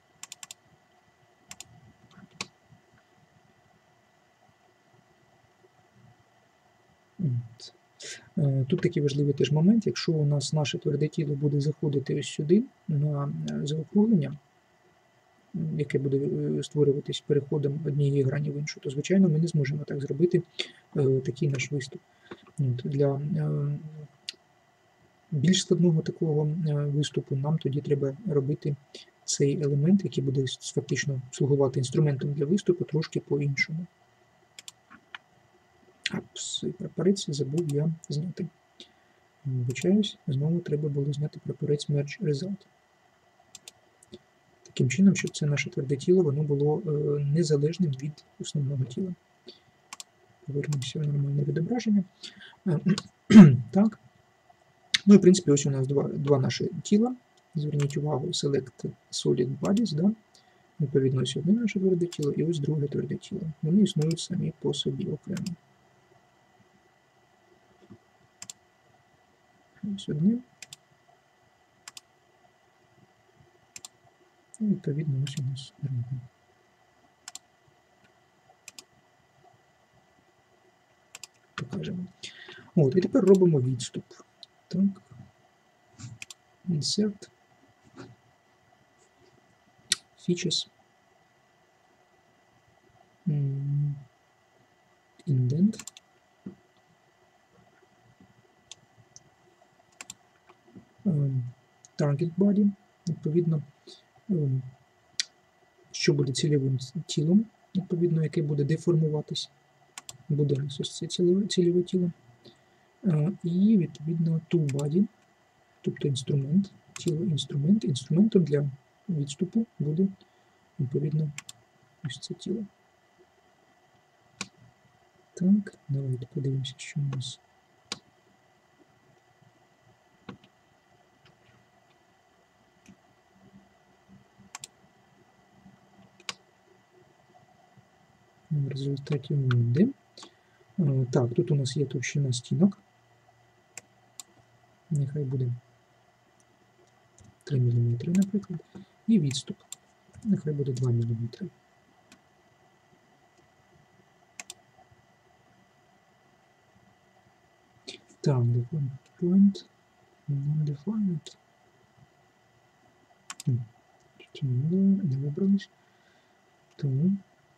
Тут такий важливий теж момент, якщо у нас наше тверде тіло буде заходити ось сюди, на заокруглення, яке буде створюватись переходом однієї грані в іншу, то, звичайно, ми не зможемо так зробити такий наш виступ. Для більш складного такого виступу нам тоді треба робити цей елемент, який буде фактично слугувати інструментом для виступу, трошки по-іншому. Цей прапорець забув я зняти. Вибачаюсь, знову треба було зняти прапорець Merge Result. Таким чином, щоб це наше тверде тіло, воно було незалежним від основного тіла. Повернемося в нормальне відображення. Так. Ну і, в принципі, ось у нас два наші тіла. Зверніть увагу, Select Solid Bodies, да? Відповідно, ось одне наше тверде тіло і ось друге тверде тіло. Вони існують самі по собі окремо. Ось одне. І, відповідно, ось у нас друге. Покажемо. От, і тепер робимо відступ. Так. Insert. Features. Indent. Target body. Відповідно, що буде цільовим тілом, відповідно, яке буде деформуватись. Буде ось це цільове тіло. І, відповідно, tool body, тобто інструмент, тіло-інструмент. Інструментом для відступу буде, відповідно, ось це тіло. Так, давайте подивимося, що у нас. В результаті вийде. Так, тут у нас є товщина стінок. Нехай буде 3 мм, наприклад, і відступ. Нехай буде 2 мм. Так, define point, non-defined. Не вибрались. Тому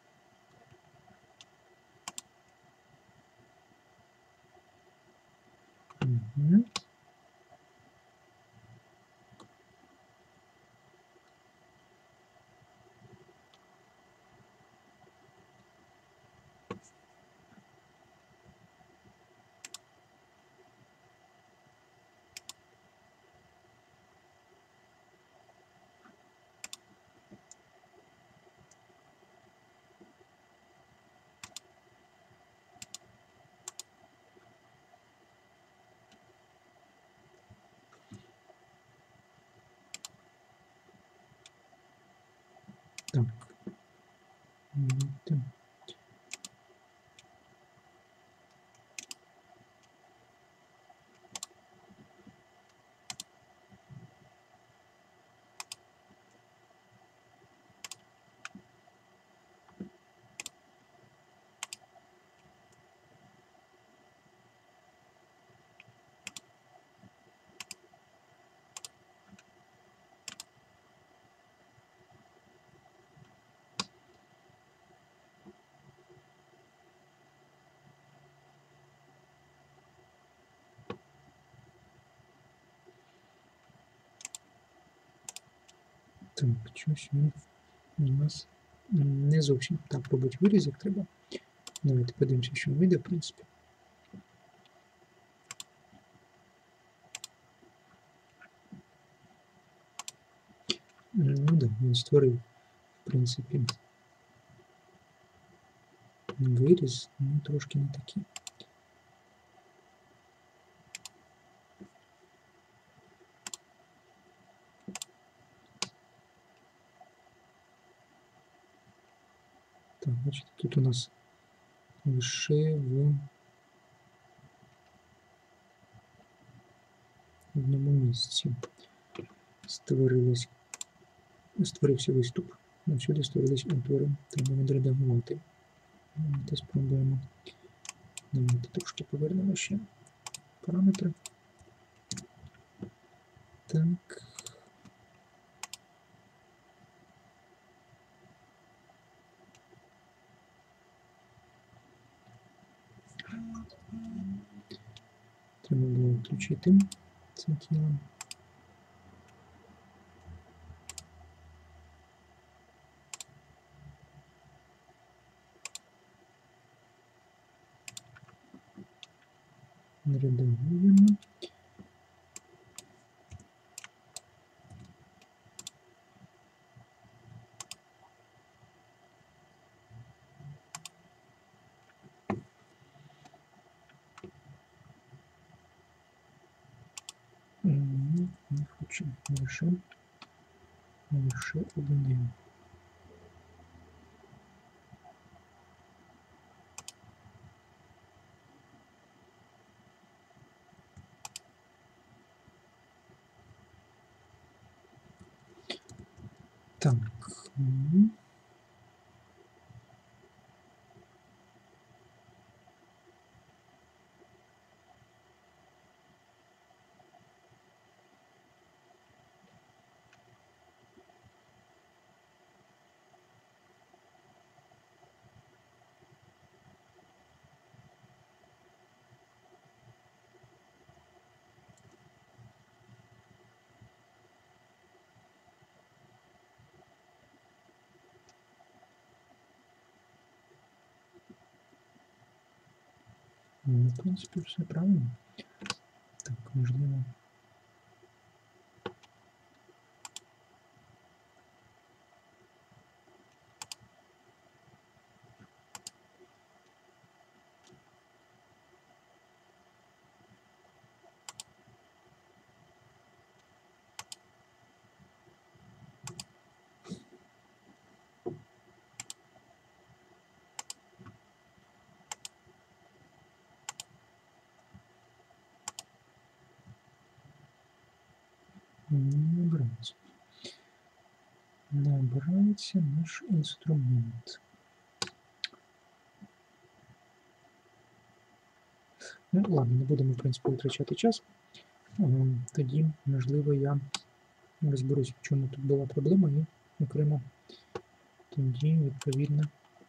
так. Так, щось він у нас не зовсім так робить виріз, як треба. Давайте подивимося, що вийде, в принципі. Ну так, він створив, в принципі, виріз, ну трошки не такий. Так, бачите, тут у нас лише в одному місці створився виступ. Сюди створились отвори. Треба відредагувати. Давайте спробуємо. Давайте трошки повернемо ще параметри. Так. Треба було включити це тіло. Редагуємо. Не хочу лише один. Так. В принципі, все правильно. Так, можливо. набирається наш інструмент. Ну, ладно, не будемо, в принципі, витрачати час. Тоді, можливо, я розберусь, в чому тут була проблема, і окремо тоді, відповідно,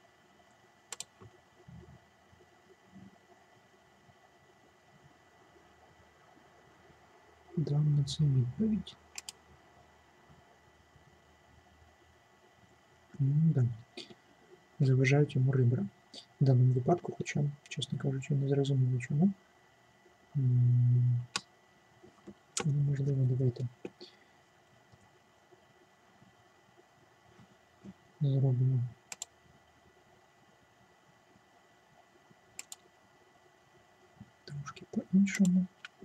дам на це відповідь. Да. Заважають йому ребра. В даному випадку, хоча, чесно кажучи, не зрозуміло чому. Можливо, давайте зробимо трошки по-іншому.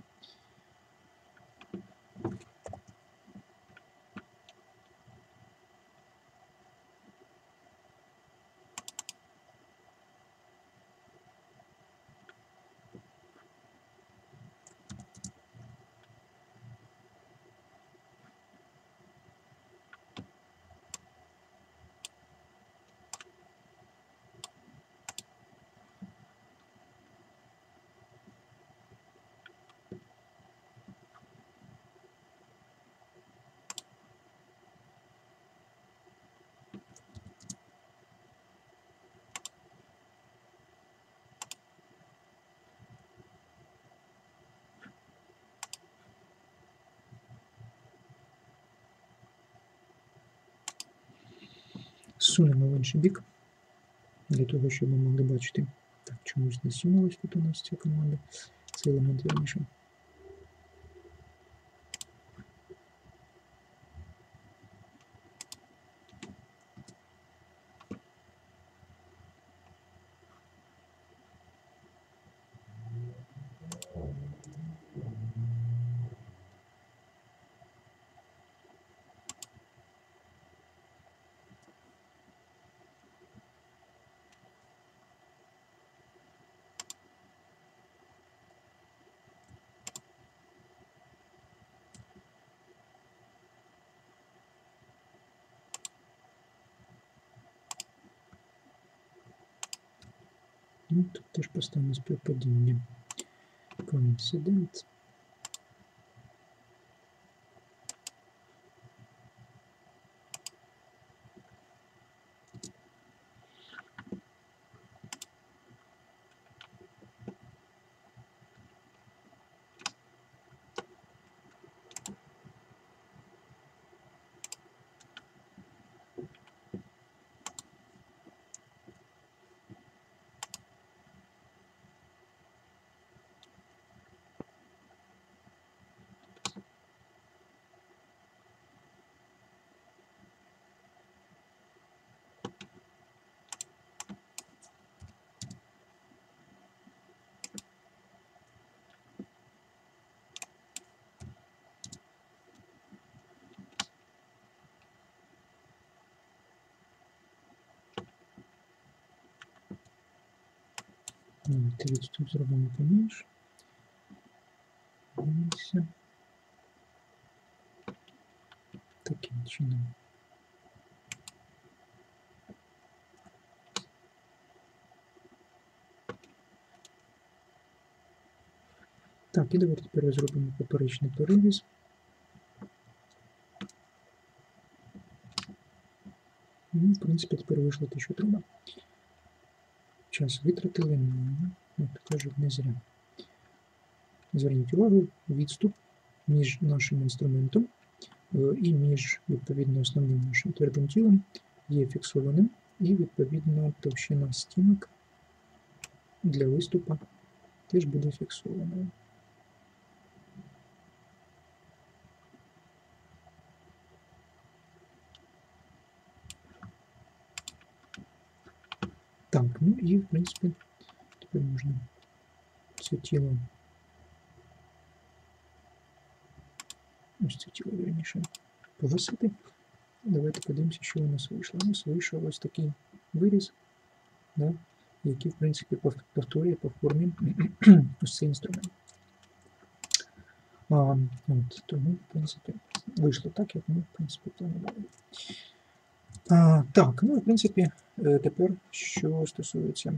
Сунемо в інший бік, для того, щоб ми могли бачити. Так, чомусь не сунулась тут у нас ця команда, цей елемент вірніше. Ну, тут теж поставимо співпадіння. Coincident. Відступ зробимо поменше. Ось. Таким чином. Так, і давайте тепер зробимо поперечний переріз. В принципі, тепер вийшло те, що треба. Час витратили, як то кажуть, не зря. Зверніть увагу, відступ між нашим інструментом і між, відповідно, основним нашим твердим тілом є фіксованим, і, відповідно, товщина стінок для виступу теж буде фіксованою. Так, ну і, в принципі, тепер можна це тіло, ось це тіло, вірніше, погасити. Давайте подивимося, що у нас вийшло. У нас вийшов ось такий виріз, да, який, в принципі, повторює по формі ось цей інструмент. Тому, в принципі, вийшло так, як ми, в принципі, планували. Так, ну і в принципі, тепер, що стосується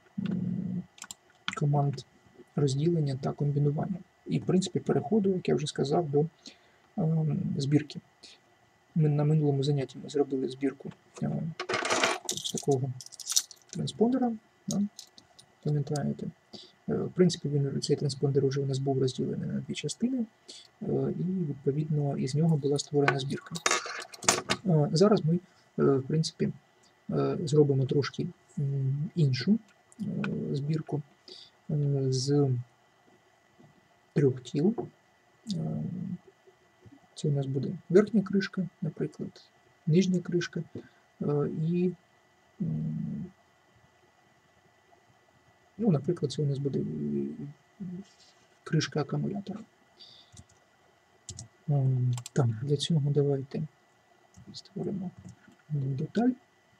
команд розділення та комбінування. І, в принципі, переходу, як я вже сказав, до збірки. Ми на минулому занятті ми зробили збірку з такого транспондера, да, пам'ятаєте. В принципі, цей транспондер вже у нас був розділений на дві частини, і, відповідно, із нього була створена збірка. Зараз ми, в принципі, зробимо трошки іншу збірку з 3 тіл. Це у нас буде верхня кришка, наприклад, нижня кришка і, ну, наприклад, це у нас буде кришка акумулятора. Так, для цього давайте створимо деталь.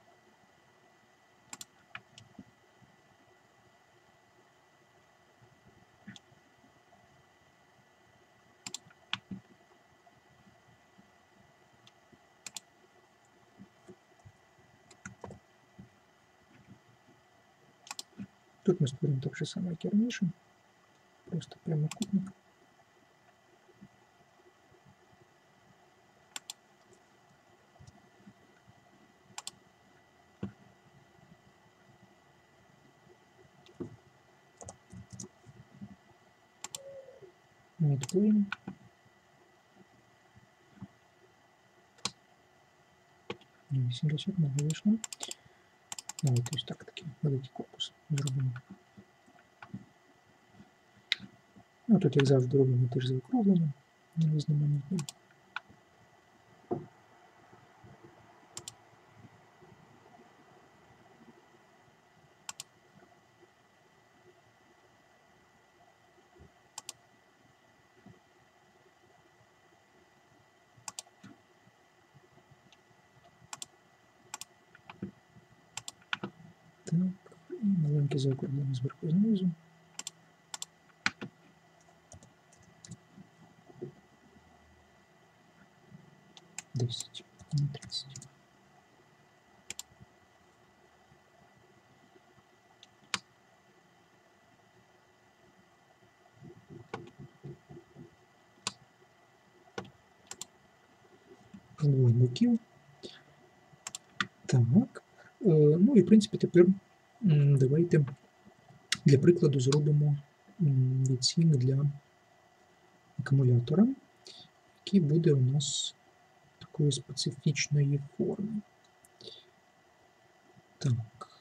Тут ми створимо так же само, як і раніше, просто прямокутник. Midplane. Ну, 80 не вийшло. Давайте ось так, такий великий корпус зробимо. Ну, тут, як завжди, робимо теж заокруглення на різноманітні. Так, і маленьке заокруглення зверху знизу. Десять, не 30. З двох боків. Так. Ну і, в принципі, тепер давайте для прикладу зробимо відсік для акумулятора, який буде у нас такої специфічної форми. Так.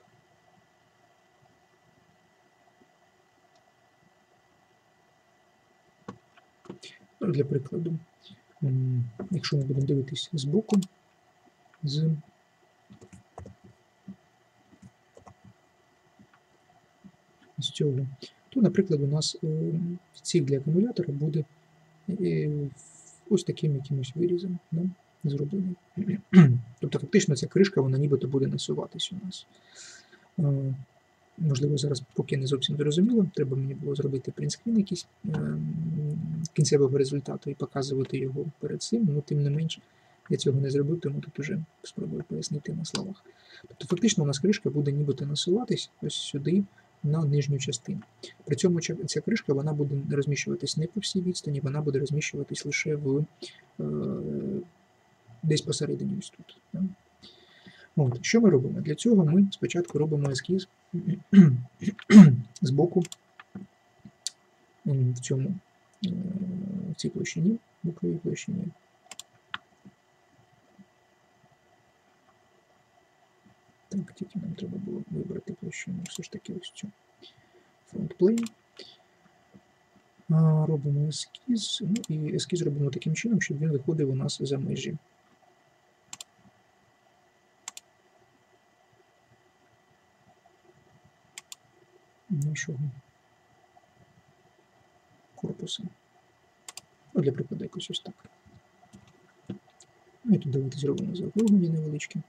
Ну, для прикладу, якщо ми будемо дивитися збоку, з цього, то, наприклад, у нас відсік для акумулятора буде ось таким якимось вирізом, да, зроблений. Тобто, фактично, ця кришка, вона нібито буде насуватись у нас. Можливо, зараз поки не зовсім зрозуміло, треба мені було зробити принтскрін якийсь кінцевого результату і показувати його перед цим, але тим не менш я цього не зробив, тому тут уже спробую пояснити на словах. Тобто, фактично, у нас кришка буде нібито насуватись ось сюди, на нижню частину. При цьому ця кришка, вона буде розміщуватись не по всій відстані, вона буде розміщуватись лише в десь посередині ось тут. Да? От, що ми робимо? Для цього ми спочатку робимо ескіз з боку в цій площині, боковій площині. Так, тільки нам треба було вибрати площину, все ж таки ось цю фронтплейн. Робимо ескіз, ну і ескіз робимо таким чином, щоб він виходив у нас за межі нашого корпусу. Ну, для прикладу, якось ось так. Ну і тут давайте зробимо заокруглення невеличке.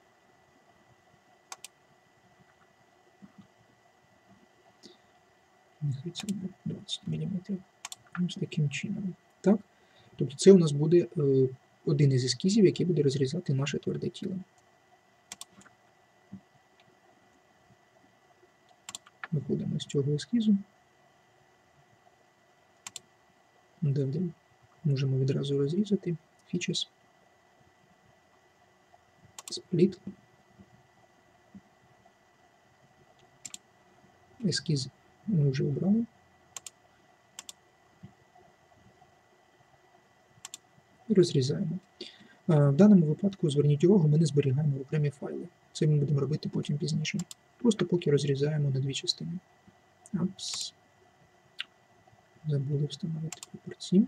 Нехай це буде 20 мм. Ось таким чином. Так? Тобто це у нас буде один із ескізів, який буде розрізати наше тверде тіло. Виходимо з цього ескізу. Далі можемо відразу розрізати Features, Split, ескіз ми вже обрали. І розрізаємо. В даному випадку, зверніть увагу, ми не зберігаємо в окремі файли. Це ми будемо робити потім пізніше. Просто поки розрізаємо на дві частини. Апс. Забули встановити пропорції.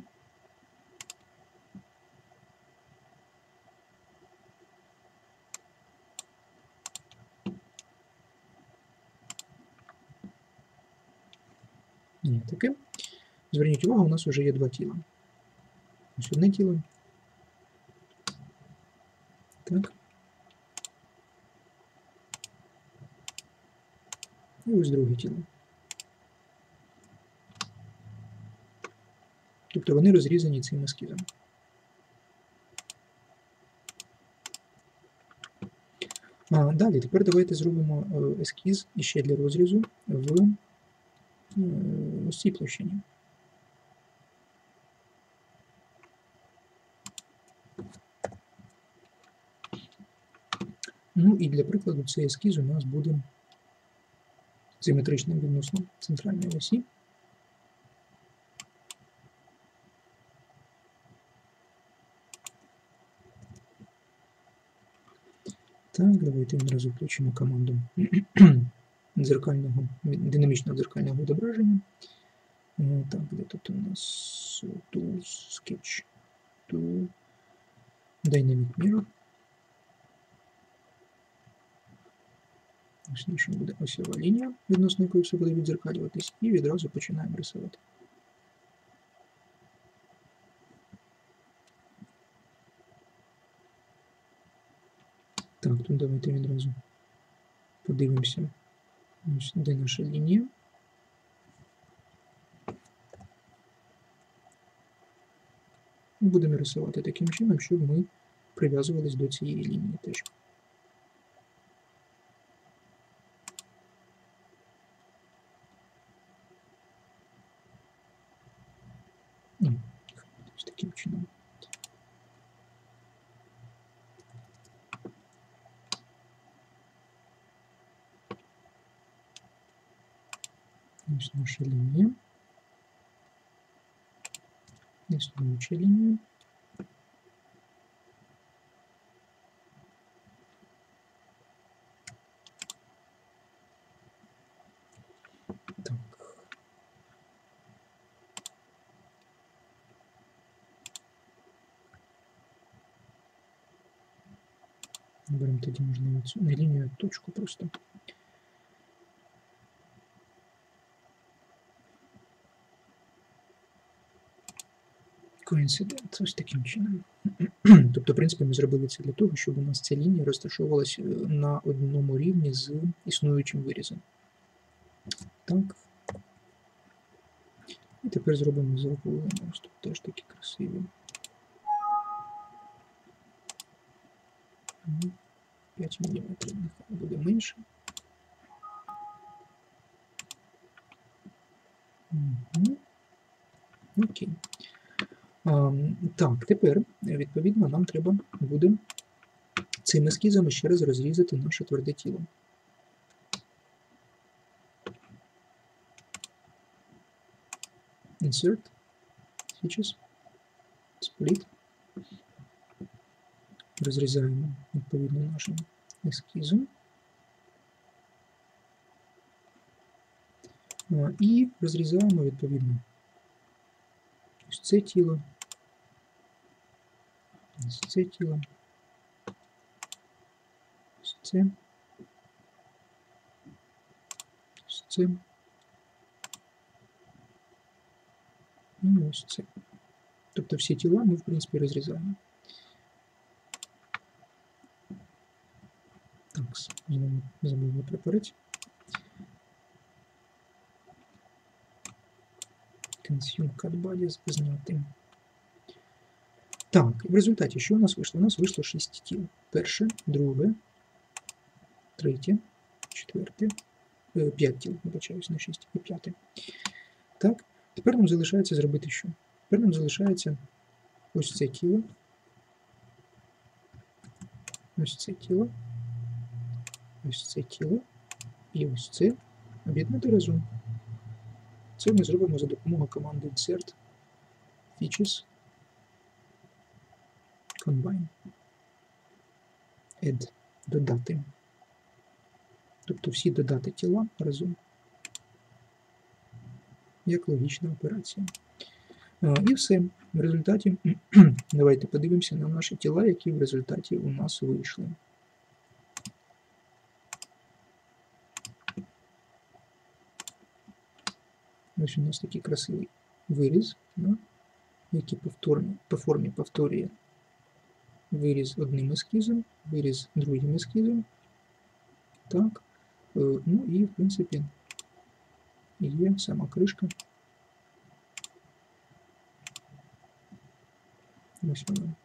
Ні, таке. Зверніть увагу, у нас вже є два тіла. Ось одне тіло. Так. І ось друге тіло. Тобто вони розрізані цим ескізом. Далі, тепер давайте зробимо ескіз іще для розрізу в цій площині. Ну і для прикладу цей ескіз у нас буде симетричним відносно центральної осі. Так, давайте одразу включимо команду динамічного дзеркального відображення. Так, де тут у нас Tools, Sketch, Tool, Dynamic Mirror. Ось наша буде осьова лінія, відносно якої все буде відзеркалюватись, і відразу починаємо рисувати. Так, тут давайте відразу подивимося, ось де наша лінія. Будемо рисувати таким чином, щоб ми прив'язувались до цієї лінії теж. Ось таким чином. Ось наша лінія. Існуюча лінія. Так. Беремо тоді, можливо, цю не лінію, а точку просто. Коінцидент, ось таким чином. Тобто, в принципі, ми зробили це для того, щоб у нас ця лінія розташовувалася на одному рівні з існуючим вирізом. Так. І тепер зробимо заокруглення. Ось тут теж такі красиві. 5 мм, нехай буде менше. Окей. Так, тепер, відповідно, нам треба буде цими ескізами ще раз розрізати наше тверде тіло. Insert, Features, Split. Розрізаємо, відповідно, нашим ескізом. І розрізаємо, відповідно, ось це тіло, ось це тіло, ось це, ось це, і ось це. Тобто всі тіла ми, в принципі, розрізаємо. Так, знову забули прапорець. Consume Cut Bodies зняти. Так, в результаті що у нас вийшло? У нас вийшло 6 тіл. Перше, друге, третє, четверте, 5 тіл, вибачаюсь, не 6, і 5. Так, тепер нам залишається зробити що? Тепер нам залишається ось це тіло, ось це тіло, ось це тіло і ось це об'єднати разом. Це ми зробимо за допомогою команди insert features combine add додати. Тобто всі додати тіла разом. Як логічна операція. І все. В результаті давайте подивимося на наші тіла, які в результаті у нас вийшли. Ось у нас такий красивий виріз, який по формі повторює виріз одним ескізом, виріз другим ескізом. Так. Ну і, в принципі, є сама кришка. Ось вона.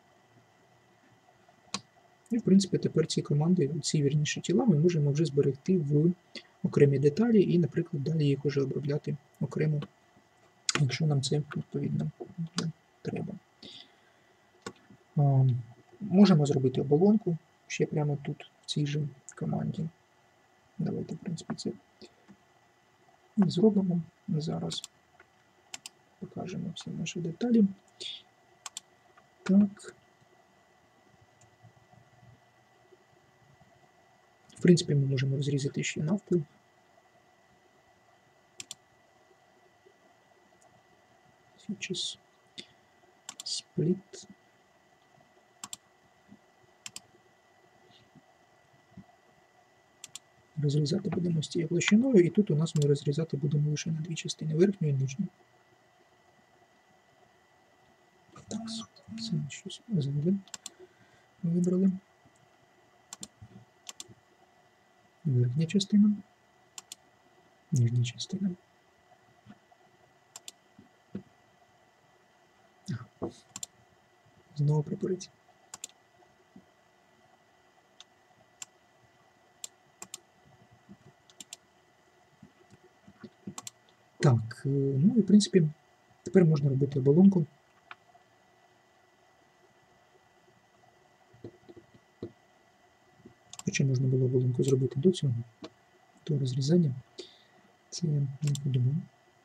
І, в принципі, тепер ці команди, ці вірніші тіла ми можемо вже зберегти в окремі деталі і, наприклад, далі їх вже обробляти окремо, якщо нам це, відповідно, треба. Можемо зробити оболонку ще прямо тут, в цій же команді. Давайте, в принципі, це зробимо. Зараз покажемо всі наші деталі. Так. В принципі, ми можемо розрізати ще навпіл. Features. Split. Розрізати будемо з цією площиною, і тут у нас ми розрізати будемо лише на дві частини, верхню і нижню. Так, це щось вибрали. Верхня частина, нижня частина. Знову припорить. Так, ну і в принципі, тепер можна робити оболонку. Хоча можна було оболонку зробити до цього, до розрізання. Це я не подумав.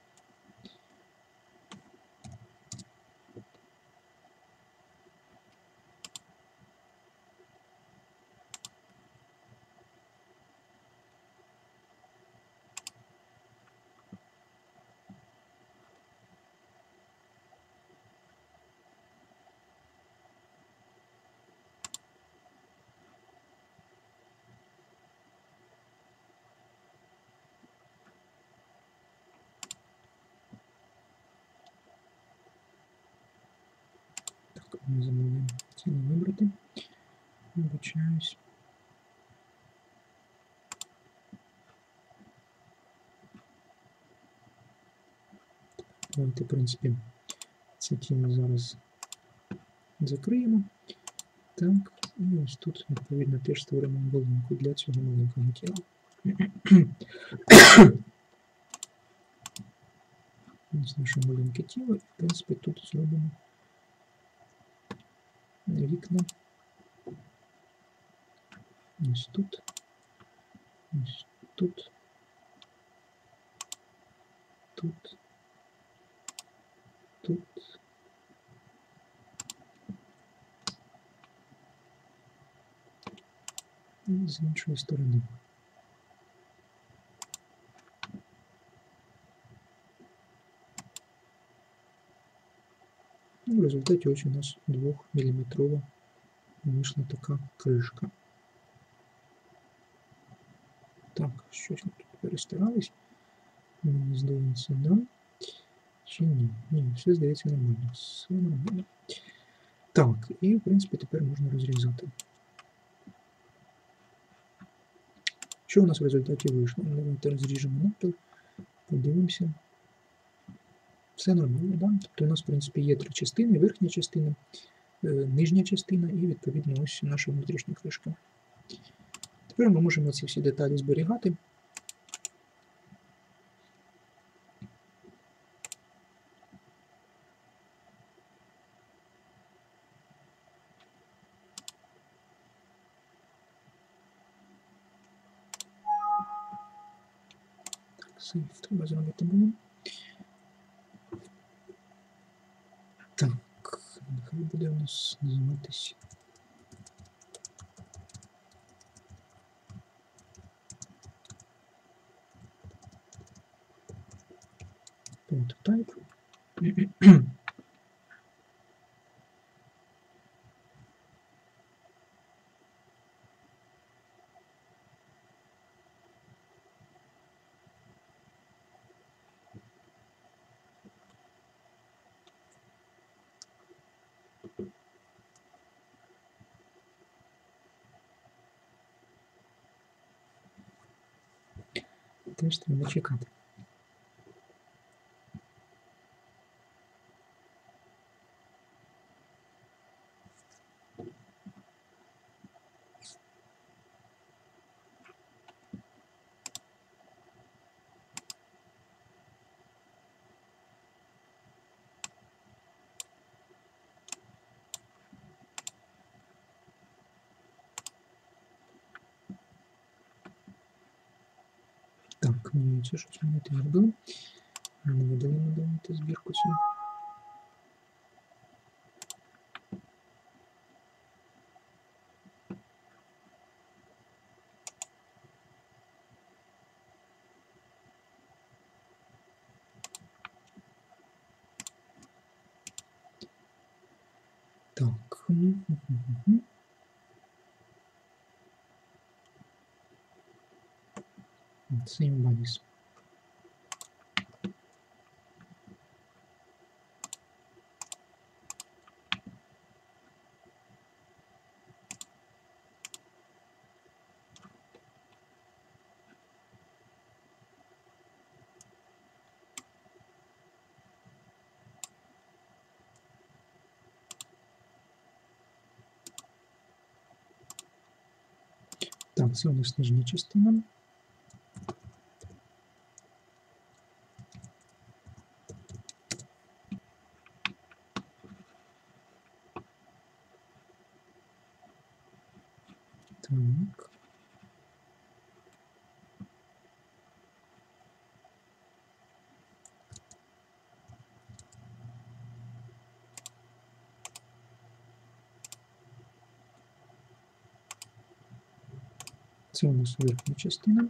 Не забуваємо тіло вибрати. Вибачаюсь. Давайте, в принципі, це тіло зараз закриємо. Так, і ось тут, відповідно, теж створимо оболонку для цього маленького тіла. Ось наше маленьке тіло, і, в принципі, тут зробимо вікна. Ось тут. Ось тут. Тут. Тут. І з іншої сторони. В результаті ось у нас 2-мм вийшла така кришка. Так, щось ми тут перестарались. Мені здається, да? Чи ні? Ні, все здається нормально. Все нормально. Так, і в принципі тепер можна розрізати. Що у нас в результаті вийшло? Давайте розріжемо навпіл, подивимося. Все нормально, да? Тобто у нас, в принципі, є три частини: верхня частина, нижня частина і, відповідно, ось наша внутрішня кришка. Тепер ми можемо ці всі деталі зберігати. Сейф треба зробити було. Так, нехай буде у нас називатись. Prototype. Теж треба чекати. Так, ні, це щось ми не робили. Не видалимо, давайте збірку цю. Так. Same bodies. Так, це у нас нижня частина. Так. Це у нас верхня частина.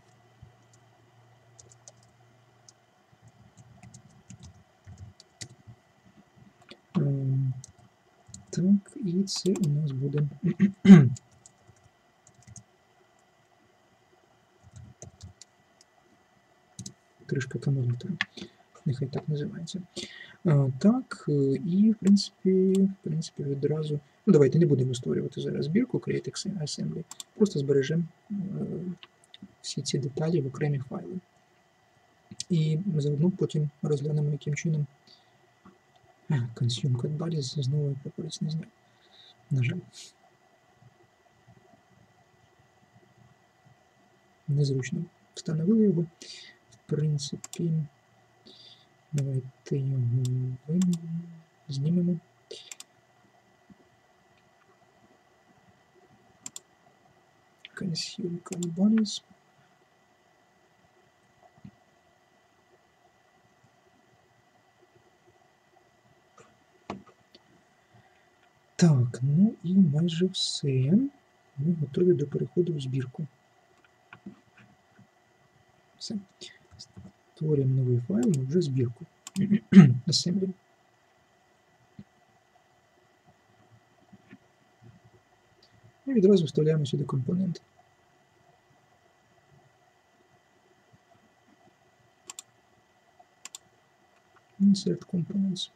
Так, і це у нас буде кришка акумулятора. Нехай так називається. Так, і в принципі відразу. Ну, давайте не будемо створювати зараз збірку Create Assembly. Просто збережемо всі ці деталі в окремі файли. І заодно потім розглянемо, яким чином Consume Code Bodies знову прапорець не зняв. На жаль. Незручно встановили його. В принципі, давайте його знімемо. Consume Code Bodies. Так, ну і майже все. Ми готові до переходу в збірку. Все. Створюємо новий файл і вже збірку. Assembly. І відразу вставляємо сюди компоненти. Insert Components.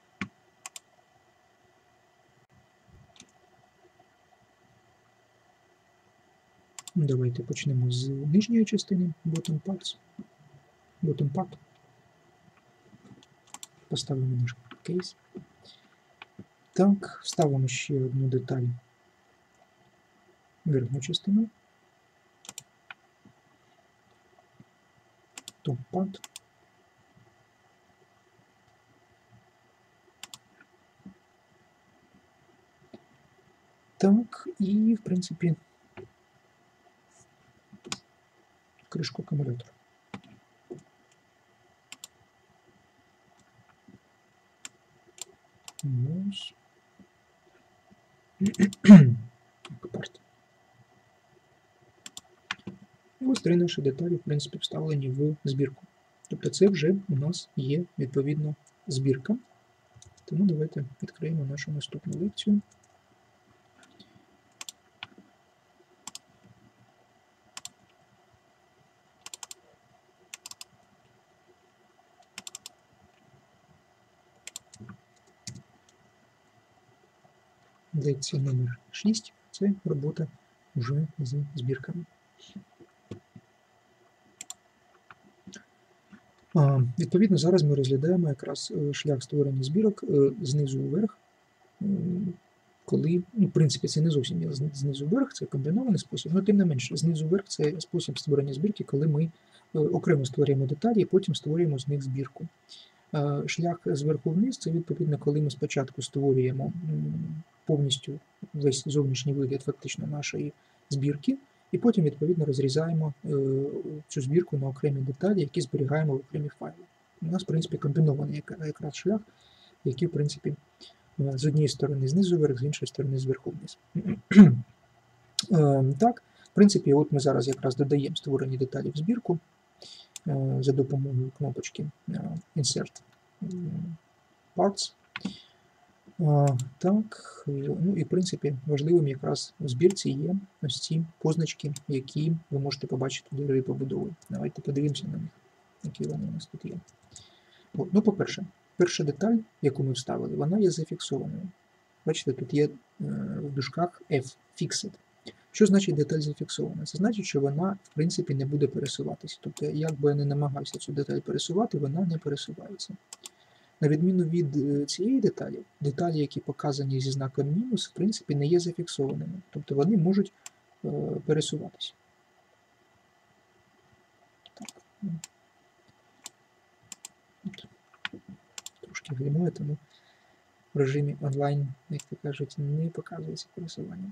Давайте почнемо з нижньої частини Bottom Parts. Bottom Part. Поставимо наш кейс. Так, вставимо ще одну деталь. Верхню частину. Top Part. Так, і, в принципі, кришку акумулятора. Mouse. І ось 3 наші деталі, в принципі, вставлені в збірку. Тобто це вже у нас є, відповідно, збірка. Тому давайте відкриємо нашу наступну лекцію. Лекція номер 6 – це робота вже з збірками. Відповідно, зараз ми розглядаємо якраз шлях створення збірок знизу вверх, коли, в принципі, це не зовсім є знизу вверх, це комбінований спосіб, але тим не менше, знизу вверх це спосіб створення збірки, коли ми окремо створюємо деталі і потім створюємо з них збірку. Шлях зверху вниз – це, відповідно, коли ми спочатку створюємо повністю весь зовнішній вигляд фактично нашої збірки, і потім, відповідно, розрізаємо цю збірку на окремі деталі, які зберігаємо в окремі файли. У нас, в принципі, комбінований якраз шлях, який, в принципі, з однієї сторони знизу вверх, з іншої сторони зверху вниз. Так, в принципі, от ми зараз якраз додаємо створені деталі в збірку за допомогою кнопочки Insert Parts. Так, ну і в принципі важливим якраз в збірці є ось ці позначки, які ви можете побачити у дереві побудови. Давайте подивимося на них, які вони у нас тут є. От, ну, по-перше, перша деталь, яку ми вставили, вона є зафіксованою. Бачите, тут є в дужках F, Fixed. Що значить деталь зафіксована? Це значить, що вона, в принципі, не буде пересуватися. Тобто, як би я не намагався цю деталь пересувати, вона не пересувається. На відміну від цієї деталі, деталі, які показані зі знаком мінус, в принципі, не є зафіксованими. Тобто вони можуть пересуватися. Так. Трошки глімує, тому в режимі онлайн, як то кажуть, не показується пересування.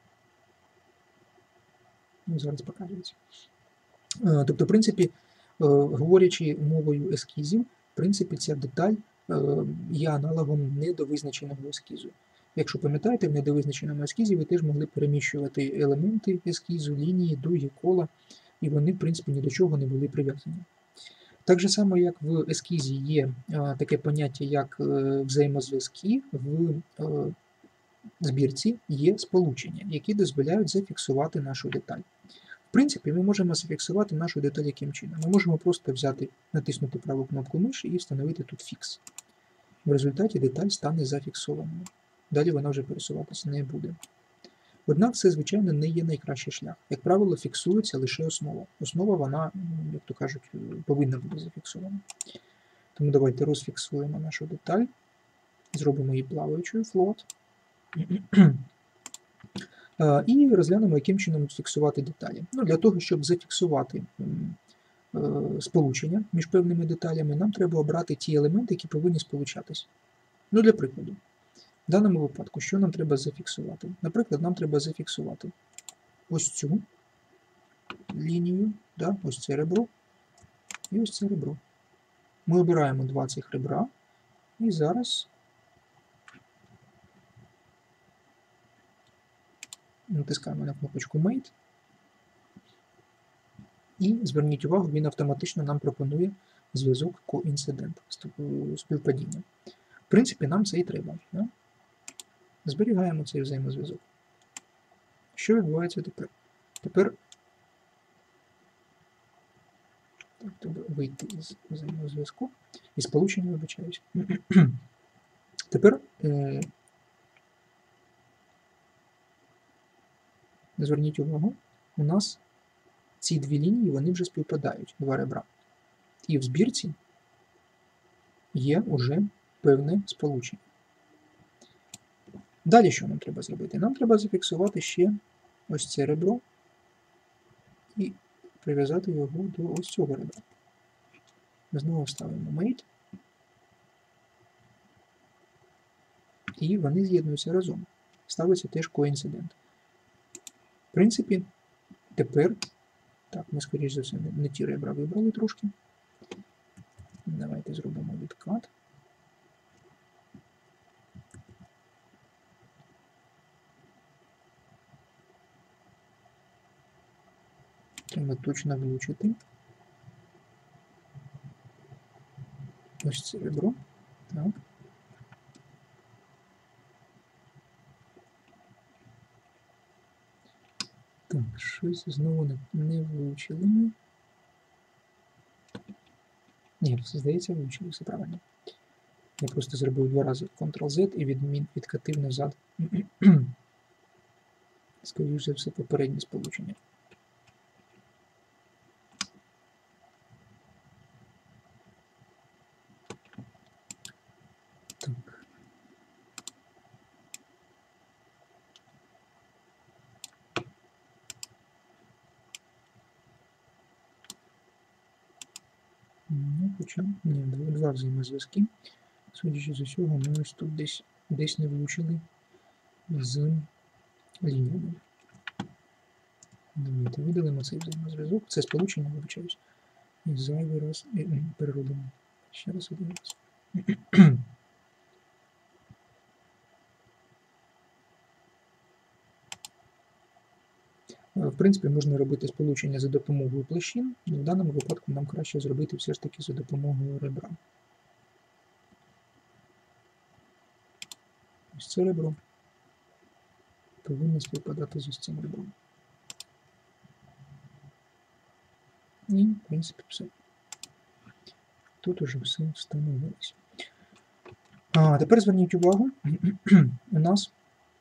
Ну, зараз показується. Тобто, в принципі, говорячи мовою ескізів, в принципі, ця деталь є аналогом недовизначеного ескізу. Якщо пам'ятаєте, в недовизначеному ескізі ви теж могли переміщувати елементи ескізу, лінії, дуги, кола, і вони, в принципі, ні до чого не були прив'язані. Так же само, як в ескізі є таке поняття, як взаємозв'язки, в збірці є сполучення, які дозволяють зафіксувати нашу деталь. В принципі, ми можемо зафіксувати нашу деталь яким чином. Ми можемо просто взяти, натиснути праву кнопку миші і встановити тут фікс. В результаті деталь стане зафіксованою. Далі вона вже пересуватися не буде. Однак це, звичайно, не є найкращий шлях. Як правило, фіксується лише основа. Основа, вона, як то кажуть, повинна бути зафіксована. Тому давайте розфіксуємо нашу деталь. Зробимо її плаваючою, float. І розглянемо, яким чином фіксувати деталі. Ну, для того, щоб зафіксувати сполучення між певними деталями, нам треба обрати ті елементи, які повинні сполучатись. Ну, для прикладу, в даному випадку, що нам треба зафіксувати? Наприклад, нам треба зафіксувати ось цю лінію, да, ось це ребро і ось це ребро. Ми обираємо два цих ребра і зараз натискаємо на кнопочку Mate. І зверніть увагу, він автоматично нам пропонує зв'язок coincident, співпадіння. В принципі, нам це і треба. Да? Зберігаємо цей взаємозв'язок. Що відбувається тепер? Тепер треба вийти із взаємозв'язку, із сполучення, вибачаюсь. Тепер зверніть увагу, у нас ці дві лінії, вони вже співпадають, два ребра. І в збірці є вже певне сполучення. Далі що нам треба зробити? Нам треба зафіксувати ще ось це ребро і прив'язати його до ось цього ребра. Ми знову ставимо Mate. І вони з'єднуються разом. Ставиться теж coincident. В принципі, тепер, так, ми, скоріш за все, не ті ребра вибрали трошки. Давайте зробимо відкат. Треба точно влучити. Ось це ребро. Так. Так, щось знову не влучили ми. Ні, здається, влучили, все правильно. Я просто зробив 2 рази Ctrl-Z і відкатив назад. Скоріше за все, попереднє сполучення. Так. Ну, хоча, ні, 2 взаємозв'язки. Судячи з усього, ми ось тут десь не влучили з лініями. Давайте видалимо цей взаємозв'язок. Це сполучення, вибачаюсь. І зайвий раз переробимо. Ще раз один раз. В принципі, можна робити сполучення за допомогою площин, але в даному випадку нам краще зробити все ж таки за допомогою ребра. Ось це ребро повинно співпадати з цим ребром. І, в принципі, все. Тут уже все встановилось. Тепер зверніть увагу, у нас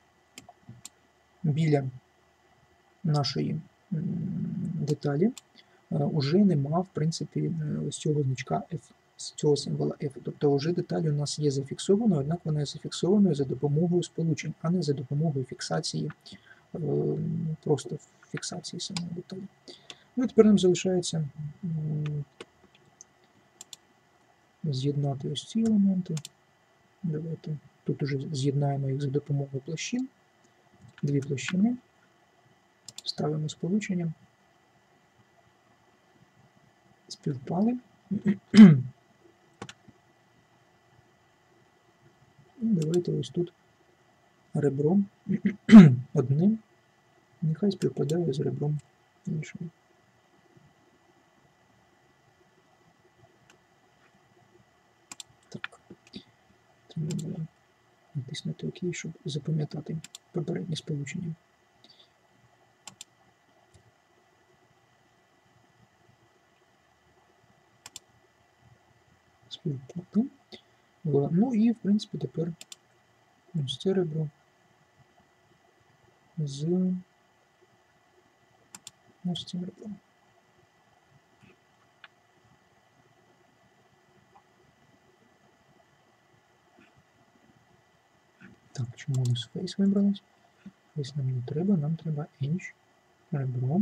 біля нашої деталі вже нема, в принципі, ось цього значка F, з цього символа F. Тобто вже деталь у нас є зафіксованою, однак вона є зафіксованою за допомогою сполучень, а не за допомогою фіксації, просто фіксації самої деталі. Ну і тепер нам залишається з'єднати ось ці елементи. Давайте тут уже з'єднаємо їх за допомогою площин. 2 площини. Ставимо сполучення. Співпали. І давайте ось тут ребром одним. Нехай співпадає з ребром іншим. Так. Треба було натиснути ОК, щоб запам'ятати попереднє сполучення. Співпали. Ну і, в принципі, тепер ось це ребро з ось цим ребром. Так, чому у нас Face вибралось? Face нам не треба, нам треба Edge, ребро.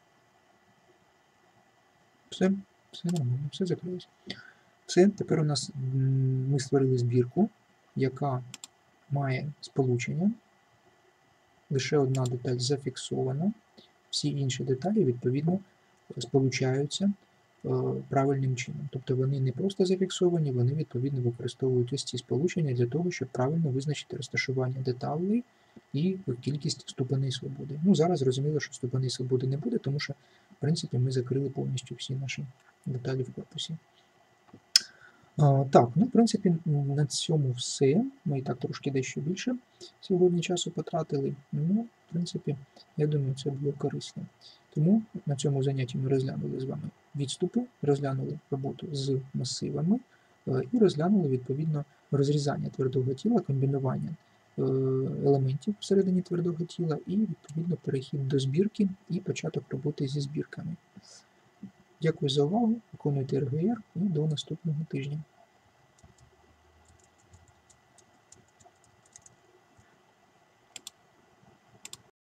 Все нормально, все закрилось. Все, тепер у нас ми створили збірку, яка має сполучення. Лише одна деталь зафіксована. Всі інші деталі, відповідно, сполучаються правильним чином. Тобто вони не просто зафіксовані, вони, відповідно, використовують ось ці сполучення для того, щоб правильно визначити розташування деталей і кількість ступеней свободи. Ну, зараз зрозуміло, що ступеней свободи не буде, тому що, в принципі, ми закрили повністю всі наші деталі в корпусі. Так, ну, в принципі, на цьому все. Ми і так трошки дещо більше сьогодні часу потратили. Ну, в принципі, я думаю, це було корисно. Тому на цьому занятті ми розглянули з вами відступи, розглянули роботу з масивами і розглянули, відповідно, розрізання твердого тіла, комбінування елементів всередині твердого тіла і, відповідно, перехід до збірки і початок роботи зі збірками. Дякую за увагу, виконуйте РГР і до наступного тижня.